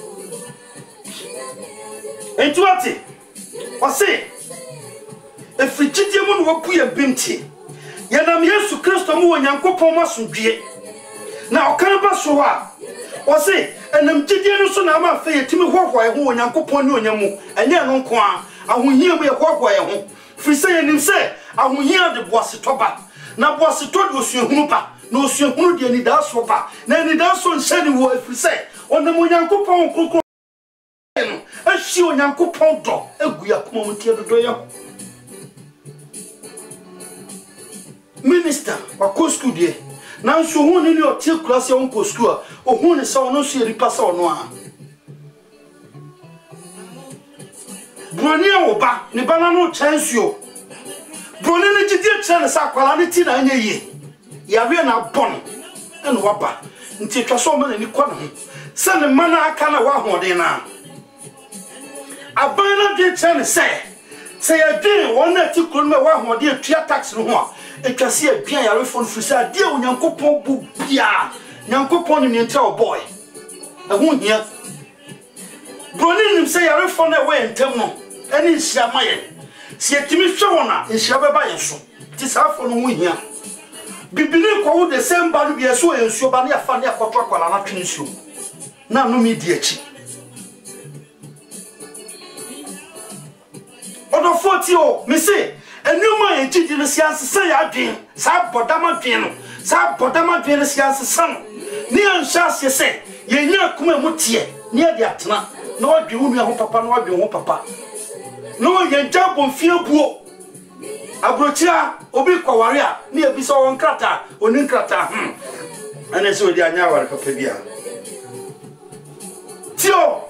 S2: And twenty. Or say, if Frigidium will be a binty, Yanam yes to Christo and Yanko Pomas and G. Now, can I so or say, and I'm Gideon so now my faith to me walk why who and Uncle Ponu and Yamu, and Yan on Quan, I will hear me a walk why home. Free saying him say, I will hear the bossy toba. Now, bossy told was your hooper, no, sir, who did any dance sopa, then it does so sending word if we say, on the Munyanko Pon, a she on Yanko Pon dog, a guia moment here to do. Minister, or Coscu dear. Now, so who in your till class your uncle school, or who is so no see repass or no. Bronia oba, Nibana no chance you. Bronin did chance our quality and ye. Yariana bon and wapa, and take a so many quantum. Send the manner I can't walk dinner. I buy not get chance say. Say a day one that you couldn't walk more dear three attacks no more. E can see a bien ya refon frisa dia onyankopon bu bia nyankopon ni ntia boy e hu hia broni nim say ya refon na we ntem no eni nhia maye si etimi hwe wona nhia beba ye so ti safo no hu hia bibili ko wo December no bia so ensuo ba na ya fa na akoto akwala na twen nsuo na no mi di echi odo forty o me say and no man in the science say again, Sab Bodama Piano, Sab Bodama Piano science son. Near Shas, you say, ye near Kumamutia, near the Atna, no, you will papa, no, you won't papa. No, ye jump on fear poor. Abrocha, Obiqua warrior, near Bissau on Crata, or Ninkrata, hm. And so they are now a Capabia. Tio,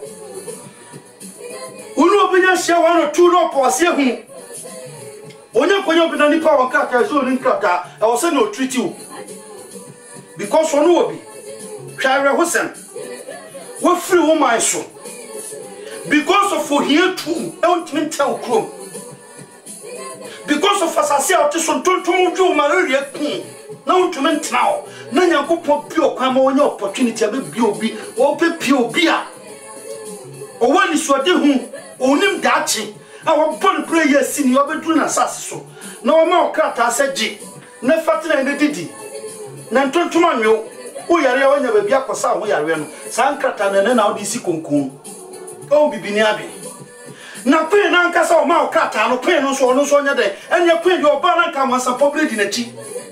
S2: who will be a share one or two rope or see whom. Onye kwenye bi na nipa wankata so ni nkata e wo se no treat you because ono obi tware hosen wo free wo man so because of for here too e won't tell krom because of asase out so tonton dwo malaria kun na won't now na nyankopon bi okwan ma onye opportunity abi bi obi wo pe pi obi a o wani so de hu onim dachi our born prayer sin you be doing asase so na o ma okata saji na fatina ne didi na ntontoma nwo o yare a wanya ba bia kosa ho yare no san krata ne na o di si konkon o bibini abi na pe na nkasa o ma okata no pe no so no so nya de enya pe de oba na ka masa public na chi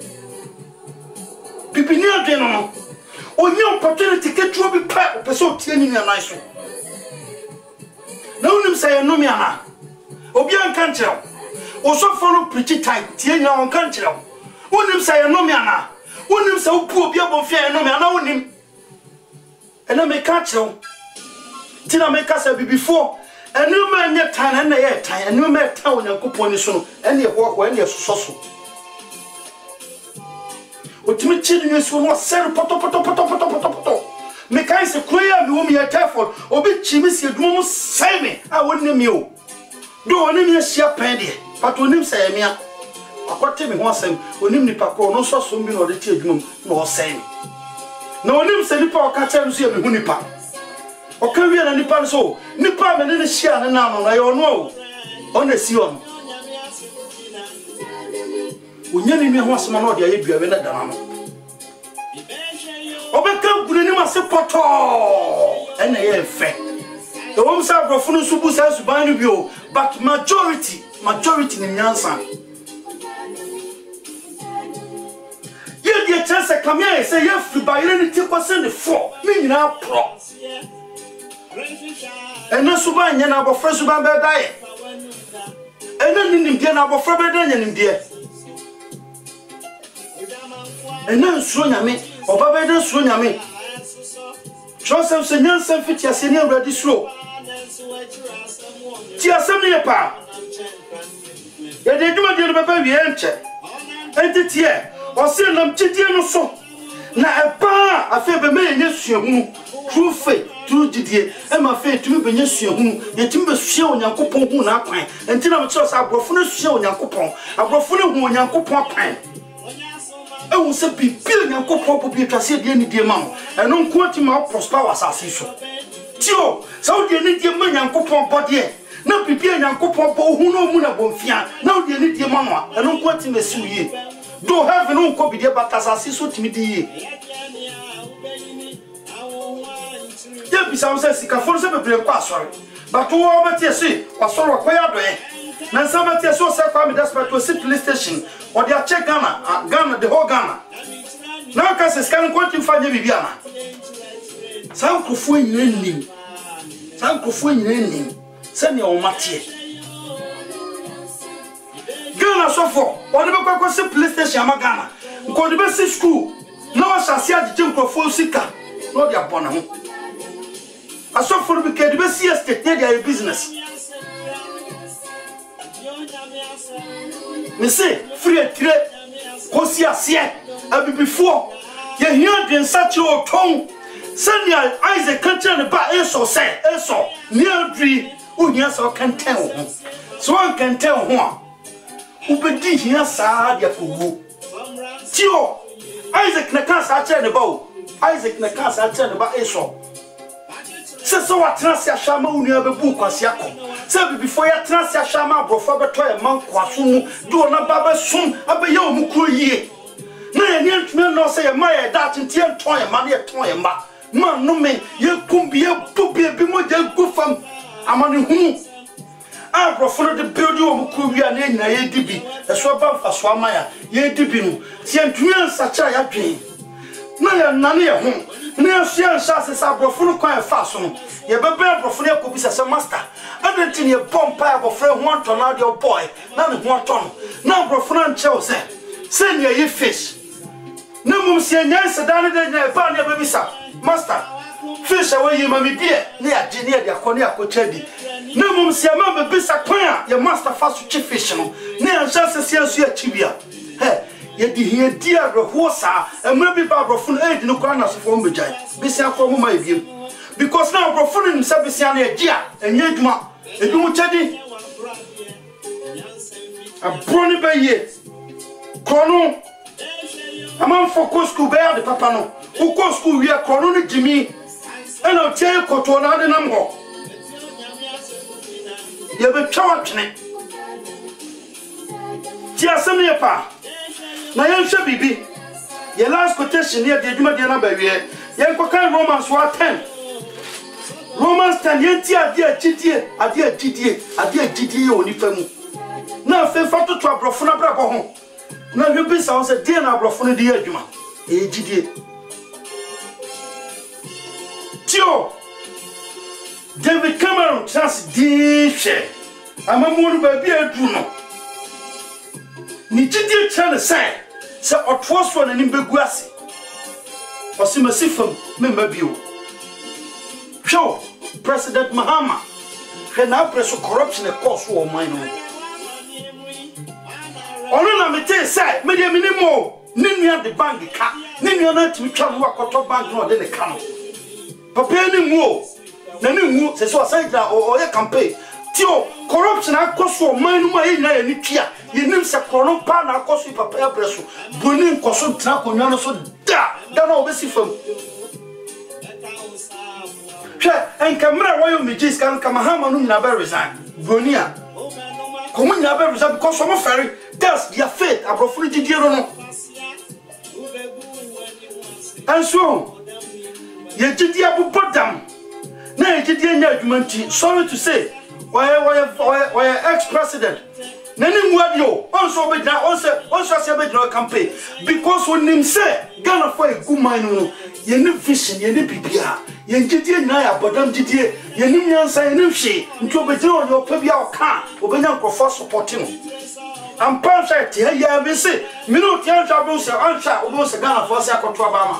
S2: bibini abi no no onye opportunity ketro bi pa person tie ni na nice na unim say no mi ana obi an kan kire o so follow preach time tie nya on kan kire wonim say no me ana wonim say opu obi abofia no me ana wonim ena me kan kire ti na me ka say before enu ma nya tan na ye tan enu ma tan onyankopon ni so no ene ye ho ho ene ye so so otimi chi ni so no ser poto poto poto poto poto poto me kan se koya mi wo mi ya careful obi chi mi se dum sai me a wonim mi o do onim ye sia pen de but onim say me a akote me ho asem onim nipa ko no so so bi no de ti adwum no say me na onim say nipa o ka cha so ye me hu nipa o ka wi na nipa so nipa me ne sia na na no na ye ono o na si on onya ni me ho asem na o de aye bia we na dana no obeka gure ni ma se poto and a fair. The homes are Brofun Subus as Banubio, but majority, majority in Yansan. You get a chance to come here and say, you have to buy anything was in the four, meaning our pro. And no Suban Yana of Fresh Suban die. And then in Indian of Fresh in India. And then Sunyami, or Babadan Sunyami. Joseph Senyan Sanfit Yassinian ready slow. Tia Samia Pa. Yet they do a deal of baby enter. Entity, or send them Chidian so. Now a pa, I feel the man, yes, you true faith, true Didier, and my faith to be yes, you yet timber show on your coupon who not pine, until I'm just a brofuna show on your coupon, a brofuna who on your coupon pine. I will say, be billion coupon be traced the any dear mamma, and non quantum of prosper as I see so. Tio, so the need your man and coupon body. Now prepare your coupon who no moon of Bonfia, now the need your mamma, and non quantum a suye. Don't have no copy there, but as I see so timidity. There be some says, can force a player sorry. But two over T S C or sorrow quiet way. Now somebody so said, I'm desperate to sit police station or they are check Ghana, Ghana, the whole Ghana. Now, because it's can't quite find the Viviana. Some Kufu in ending. Some Kufu in ending. Send your Matty. Ghana so for, or the Baka sit police station, Ghana. Because the best school. No one shall see the jump of full sicker. Not their bonnet. I saw for the kid, the best estate, their business. Me say, free a trade, Cosia Sia, I be before. You hear the such your tongue. Send your eyes a country and about eso say, eso, near tree, who yes or can tell. So one can tell one. Who be did here, sad, ya poo. Tio, Isaac Nakas, I tell about Isaac Nakas, I tell about eso. So so what transia shama unia be book was yako. Say before ya transia shama brofa be toy man kwasu do na baba sum abe ye omukro yie. Na ye ntwe no say ma ye that ntie toy man ye toy ma. Man no me ye kum bi ye bu bi bi mo je gu fam amane hunu. A brofa de build you omukro wi na nyina ye dibi. E so ba mfa so amaya ye dibi no. Se ntwe ansacha ya dwen. Na ye nane ye ho. Na asia nsa se abrofo kwan fa so no ye bebe abrofo ne akobisa se master adentin ye bompa abofre ho anto na de boy na ne ho anto no na abrofo na nche o se se ne ye fish na mum se nyansa da ne de na ba ne babisa master fish away you mami bie ne age ne de akọ ne akọcha di na mum se ma babisa kwan a ye master fa so chi fish no ne ansa se se asu achibia he ye di here dear Rosa, and maybe Babrofun aid no corner from Bijay. Bissia from my view. Because now Brofun himself is a dear, and yet ma, a new chatty. A brony by ye. Chrono. A man for Cosco bear the papano, who Cosco we are Chrono Jimmy, and I'll tell you Cotona the number. You have a charge. Tia Samia Pa. Na yen hwe bibi ye last quotation here the adwuma de na ba wie yen kokan Romans one ten Romans ten yen ti ade agidie ade agidie ade agidie oni famu na fe fato to abrofo na brabo ho na hwe bi sa se de na abrofo no de adwuma e agidie tio David Cameron chance di hwe amamu no ba bi adu no ni gidie chane sai se otwoso na nimbegu ase osimesifam memabio show President Mahama he na preso corruption e cause wo man no ono na mete sai me de minimo ninua de bank ka ninua na timi twa no akoto bank no de ne ka no papa ni mu o na ni mu se so asai da o ye campaign tio corruption akoso man no ma ye nyina ye ni tua yenim se krono pa na akoso papa ya breso boni nkoso tra konwa no so da da na obesi fam hwe enkamra wayo mijis kan kama hama no nyina ba resign boni a komo nyina ba resign because some ferry that's their faith abrofuru gidiero no and so ye gidia bu bodam say jidie nya adwumanti sorry to say why why why ex-president nani muadio onso obedna onse onso ase obedna campaign because when him say Ghana for a good man no ye ni vision ye ni bibia ye jidie nya ya bodam jidie ye ni nyansa ye ni hwe nti obedna on your pa bia o ka obenya nkofo support no am perfect here ya be say me no tia twa bo say answer obo say Ghana for say akoto abama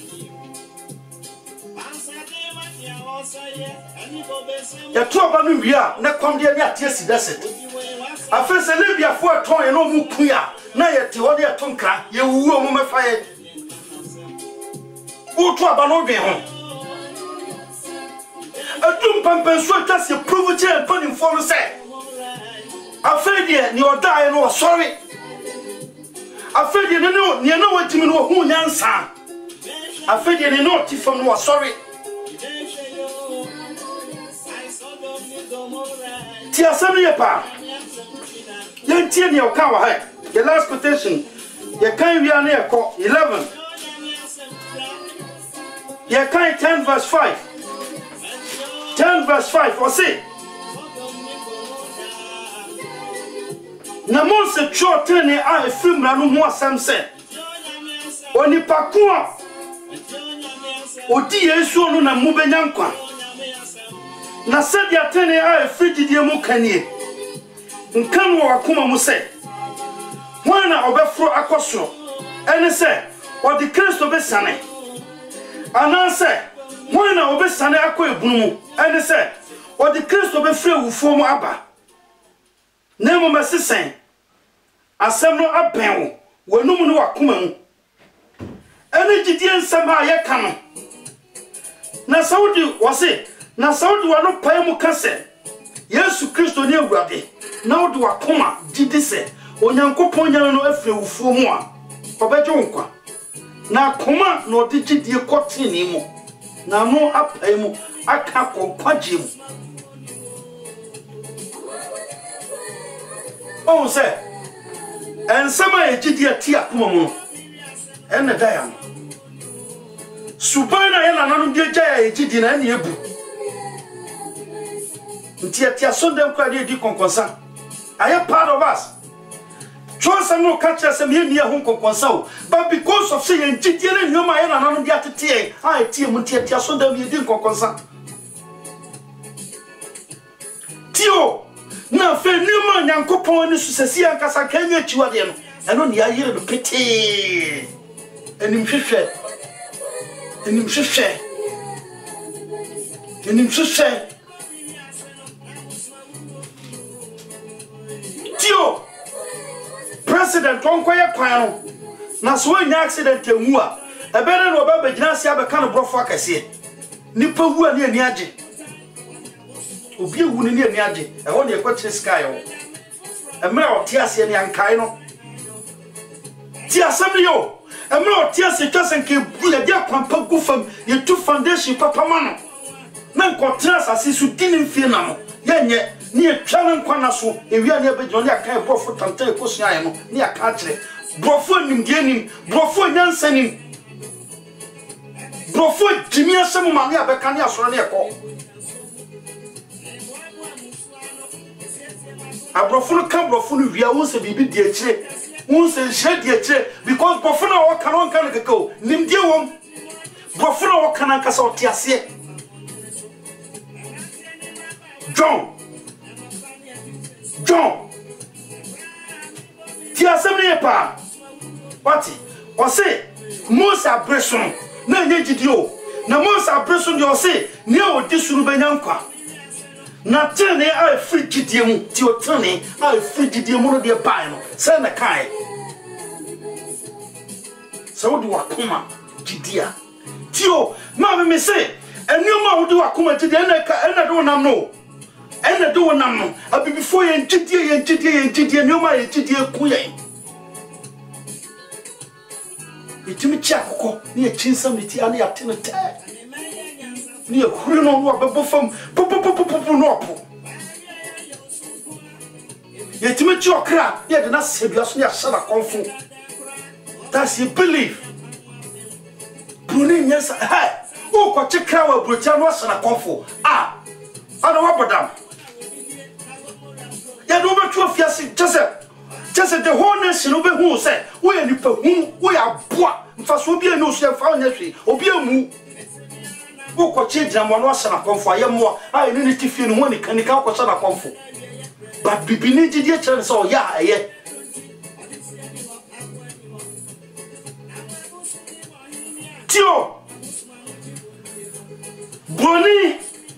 S2: ya to aba no wia na kwam de na atie si daset afese libia fo aton ye no mu kuya na ye te ho de atonka ye wuo mu mefa ye o to aba no dwen ho adum pampan so tase prove che panim fo no say afedie ni oda ye no sorry afedie ne no ne na watimi no hu nyansa afedie ne no ti fam no sorry Tia sami pa. Yen tie ni o kan wa hai. The last quotation. Ye kan wi an e ko eleven. Ye kan ten verse five. ten verse five for say. Na mon se cho tene a efimra no ho asam se. Oni paku a. Odi Yesu no na mu benya nkwa. Na said ya tene a frigidie mu kanie nkan wo akoma mu se wana obefro akosoro ene se odi Kristo be sane ana se wana obesane akọ ebunu mu ene se odi Kristo be frɛ wufo mu aba na mo mesesen asem no aben wo wanum no wakoma mu ene gidie nsam a ye ka no na saudi wose na saudi wa no pae mu kase Yesu Kristo ni awurade na wo de wakoma gidi se onyankopon nya no afre wufuo mu a obejo nkwa na koma na odi gidie kotini mu na no apae mu aka konkwaje mu on se ensama e gidie ti akoma mu enne da ya subana yana nanu de gya ya gidie na ene ebu ntia tia sondem kwa de di konkonsa are part of us chosa no catch us me ne ho konkonsa o but because of say ntitie ne nyoma ye na nanu de atete ai tie mu tia tia sondem ye di konkonsa tio na fe nyoma nyankopon ni susesi ankasa kanya chiwade no eno ne ayire do pete enim hwehwe enim hwehwe enim hwehwe Tio president onkoye kwan na so nya accident emu a ebere no ba bagina sia be kan brofo akase nipa wu ani ani age obi ewu ni ani age e ho ne ekwa sky o emre o ti ase ni ankai no ti asem yo emre o ti ase twesen ke bu ya dia kwan pa gu fam ye tu foundation papa ma no na nko trans ase su dini mfie na no yenye ni etwa nkwa na so ewia ne abegino ne aka brofo tante ekosia ye no ne aka kire brofo nim die nim brofo nyansa nim brofo jimi asem ma ne abeka ne asoro ne eko abrofo no ka brofo no wia won se bibi die kire won se hye die kire because brofo no wo kan won kan kekao nim die wom brofo no wo kan ankasa otiase John John ti asemi pa wati o se Musa breson na nye gidio na Musa breson de o se ne o disuru benyankwa na tene a free gidie mu ti o tene a free gidie mu no de bai no se na kai so do wakoma gidia ti o ma me se enuma wo do wakoma gidia na ka na do nam no ene do nam no abi before ye ntidie ye ntidie ye ntidie nyoma ye ntidie ku ye itimi cha kokko ni ye chinsam ni ti ani atene te ni ye kuru no no abebo fam pu pu pu pu no opo ye timi chi okra ye de na sebia so ni asana konfu that's you believe bruni nyasa ha who ko chekra wa brotia no asana konfo ah ana wabodam ya do betu afiase just just the whole nation obe hu say we nipa hu we aboa mfaso obi enu so fa onya hwe obi emu who ko chedra mo no asana konfo ayemo ai ni ni tifie no ho ni kanika ko asana konfo but bibini gidie chere so ya eye tio Boni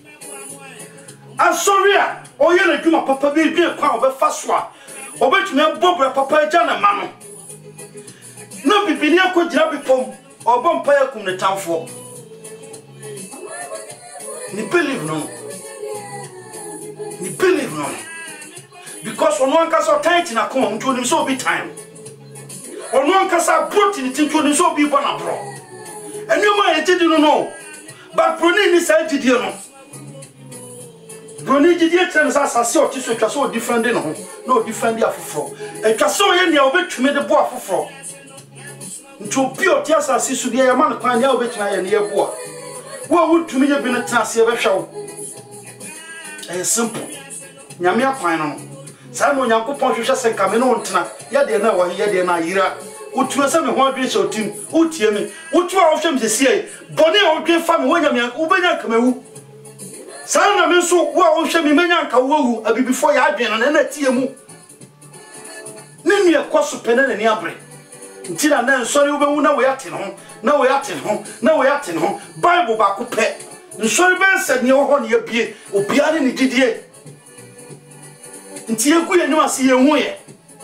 S2: Asoria oye le djuma papa bi bi kwa obefa so a obetumi abobra papa eja na ma no no bibini akogina bipom obompa yakum ne tamfo ni believe no ni believe no because ono ankasa tight na kom mtu onim so be time ono ankasa broti ni tintu onim so be bona bro enuma yetidi no no but Bruni ni say gidie no Bruni gidie tren sa asase o tiso twa so different no no different afoforo etwa so ye ne obetwime de bo afoforo nto bi o ti asase su de ya man kwan ya obetwime ya ne ye bo wo wutumi ye bi ne tase ye behwew eh simple nyame akwan no sa no nyankopon hwehwe senka me no ntena ya de na wa ye de na yira utu se me ho adwe se otim utie me utu a ohwem se sie bone a odwe fa me wonya me ubenya kamawu sa na me so wo a ohwe me menya nka wowu abibifo ya adwe na na tie mu ne nua kwaso pene na ni abre ntira na nsori ubewu na wo yate no na wo yate no na wo yate no bible ba ko pe nsori ben se ne wo ho ne yebie obiare ne didie ntie ku ye nwa se ye hu ye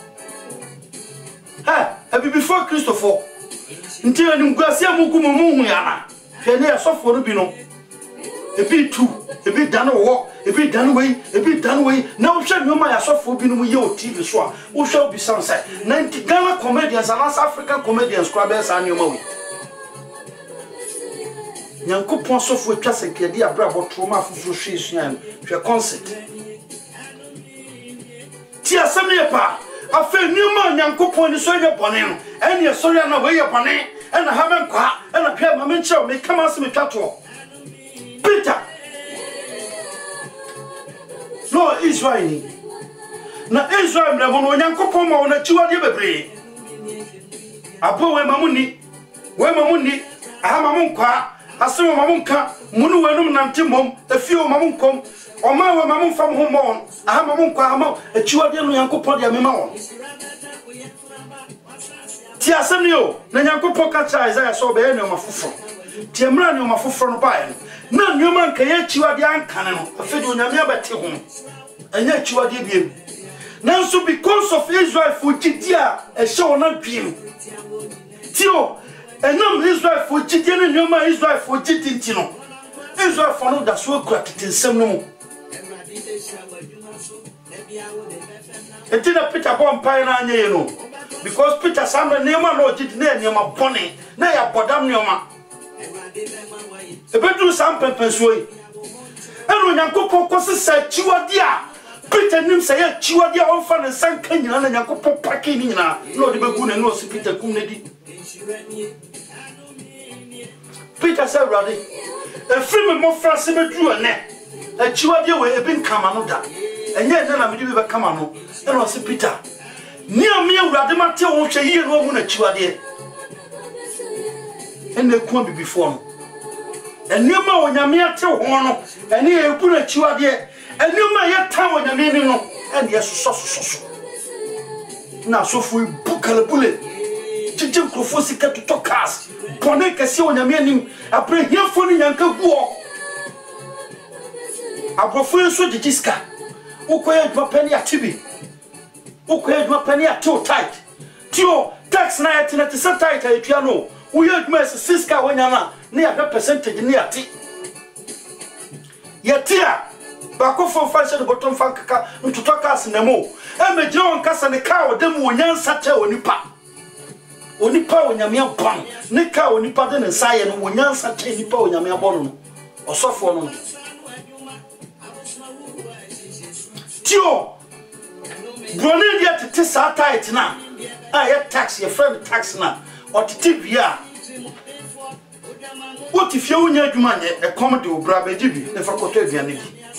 S2: ha abi before Christopher nti ani ngwase amugu mumu hu yana hwe ne asofo no bi no ebi tu ebi dan wo ebi dan wei ebi dan wei na wo hwe nyoma ya asofo bi no mu ye o T V so a wo hwe obi sanse ninety Ghana comedians and African comedians crabes an nyoma we nyankopon asofo atwa sekedi abra botroma afoforo hwe suan hwe concert ti asemi pa afa nyuma nyankopon ni so ye bone no ene so ya na we ye bone ena ha men kwa ena pia ma men chew me kama se me twato Peter no Israel na Israel na bono nyankopon ma wona chiwade bebre apo we mamuni we mamuni aha mamun kwa aso mamun ka munu wenum nante mom afio mamun kom oma we mamun fam ho mon aha mamun kwa ama chiwade no nyankopon dia me ma won ti asem ni o na nyankopon ka cha Isaiah so be ne omafofo ti emra ne omafofo no bae na nyoma nka ye chiwade anka ne no afedi onyame abete ho anya chiwade biem nanso because of Israel for gidia e show na dwiem ti o enam Israel for gidia ne nyoma Israel for gidinti no Israel for no da so kura titensem no mu etina Peter bon pai na anya ye no because Peter Samuel Neema no did na Neema bone na ya bodam Neema ebedu sam pepensoi eno nyankopon kosesa chiwade a Peter nim say ya chiwade a onfa ne sanka nyina na nyankopon pake ni nyina no de begu na no si Peter kum na di Peter say brother e free me mo frase bedu ene e chiwade we e bin kama no da enye na na me di be kama no eno si Peter ni ami awurade mate wo hwe yie no mu na chiwade ene ku bibifo no enema onyame ate ho no ene ebu na chiwade enema ye ta onyame ni no ene yesoso soso na sofu bukalabule jijim krofo sika to cars bone kase onyame anim apre hiafo ni nyanka guo abrofo enso jijiska ukoye dwapani atibi ukoye dwapani ato tight tio tax na yet na tisa tight atua no uye dwuma siska wonyama na ya percentage ni ati yetia bako fo fashion the bottom fankaka ntuto cars na mo e mejira won kasa ne ka odem wonyansa cha onipa onipa onyame abon ne ka onipa de ne saye no wonyansa cha onipa onyame abon no osofo no tio broni dia tete sa tight na ah ye tax your friend tax na or tete bia What if you need money a comedy or brabeji if I could tell you?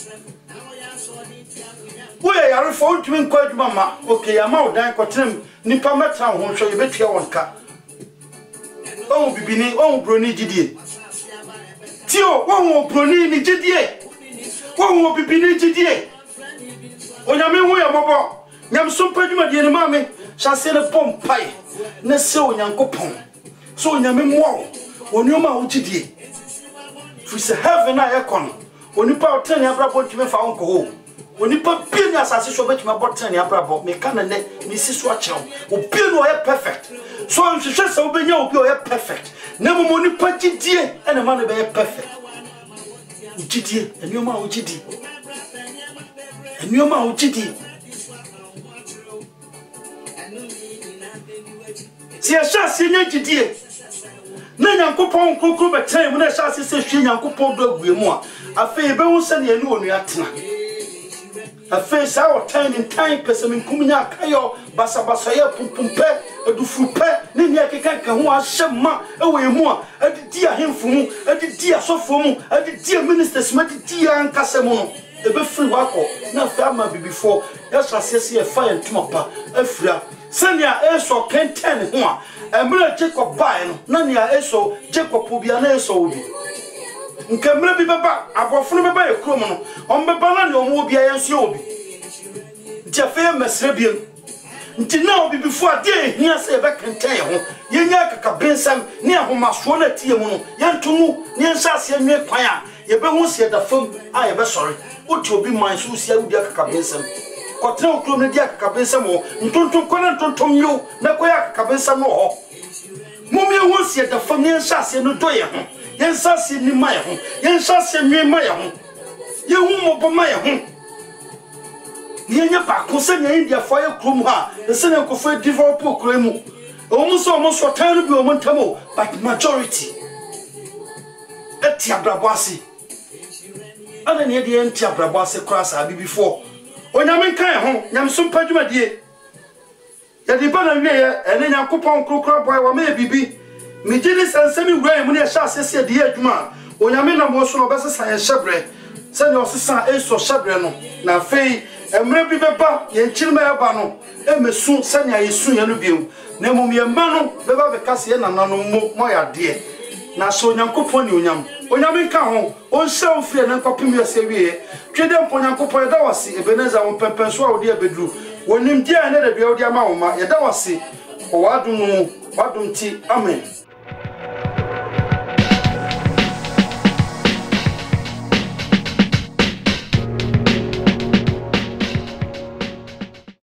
S2: Where are you for to encourage Mamma? Okay, I'm out there for them. Nipamata won't show you better one car. Oh, Bibini, oh, Bruni Gidi. Tio, one more Bruni Gidi. One more Bibini Gidi. When I mean, we are mobile. Yam some pediment in the mammy shall send a bomb pie. Ne so yanko pong. So Yamin wow. When you ma Gidi. If we say heaven, I econ. When you power ten, you brought to me for uncle. When you put billions as you bet my bottom, you brought me can and Missus Watchell. Who bill are perfect. So if you just obey you, you are perfect. Never money put dear and a man be perfect. Gidi and your mouth Gidi. And your mouth Gidi. See a shall see you Gidi. Nanya coupon cocoa by time when I shall see she and coupon dog with more. I feel better send you on your atna. A face our time in time, Pessamin Kumina Kayo, Bassa Bassaya, Pumpe, a Dufupe, Ninia Kaka, who are Shema, away more, a dear him for mu, a dear so for mu, a dear minister Smetty dear and Casamono, a bit free wako, no family before, yes, I see a fire to my pa, a flare. Sanya eso can ten one, and Miller Jacob Bine, Nania eso, Jacob will be an eso. Nkemre bi baba abofo no baba ekrom no on baba na ne omo bia yenso obi jefe mesrebiem nti na obi before ade hia se be kenten ho yenya kaka bensam ne ahomaso na tie mu no yentumu ne yensa se nwe kwan a ye be hu se da fam a ye be sori oti obi man so sia udi kaka bensam kotre okrom ne dia kaka bensam ho ntonton kona ntonton yo na koya kaka bensam no ho mumye hu se da fam ne yensa se no doye ho yensa se ni maya ho yensa se nwe maya ho ye hu mo bo maya ho yenya ba ko se nya india fo ye krom ha se ne ko fo develop krom mu o mu so mo so tan bi o mo ntamo but majority eti abrabwase ana ne de enti abrabwase cross abi before onyame kan ho nyam so padwuma die ya di bana wie ye ene nyakopon krokro boy wa me bibi me gidi sansemi wura mu ne sha asese de adwuma onyame na mo so no besesa ye hyebre se ne osesa eso hyebre no na fei emre bi beba ye nchirima ya ba no emesu se nya yesu ye no biom na mum ye ma no beba be kase ye nanano mo mo ya de na so nyankopon ni onyam onyame ka ho on hye ofie na nkopim ye se wie twede mpo nyankopon da wase ebeneza won pempenso a odi abedru wonim dia na da bia odi ama wo ma ye da wase o wadum mu wadum ti amen.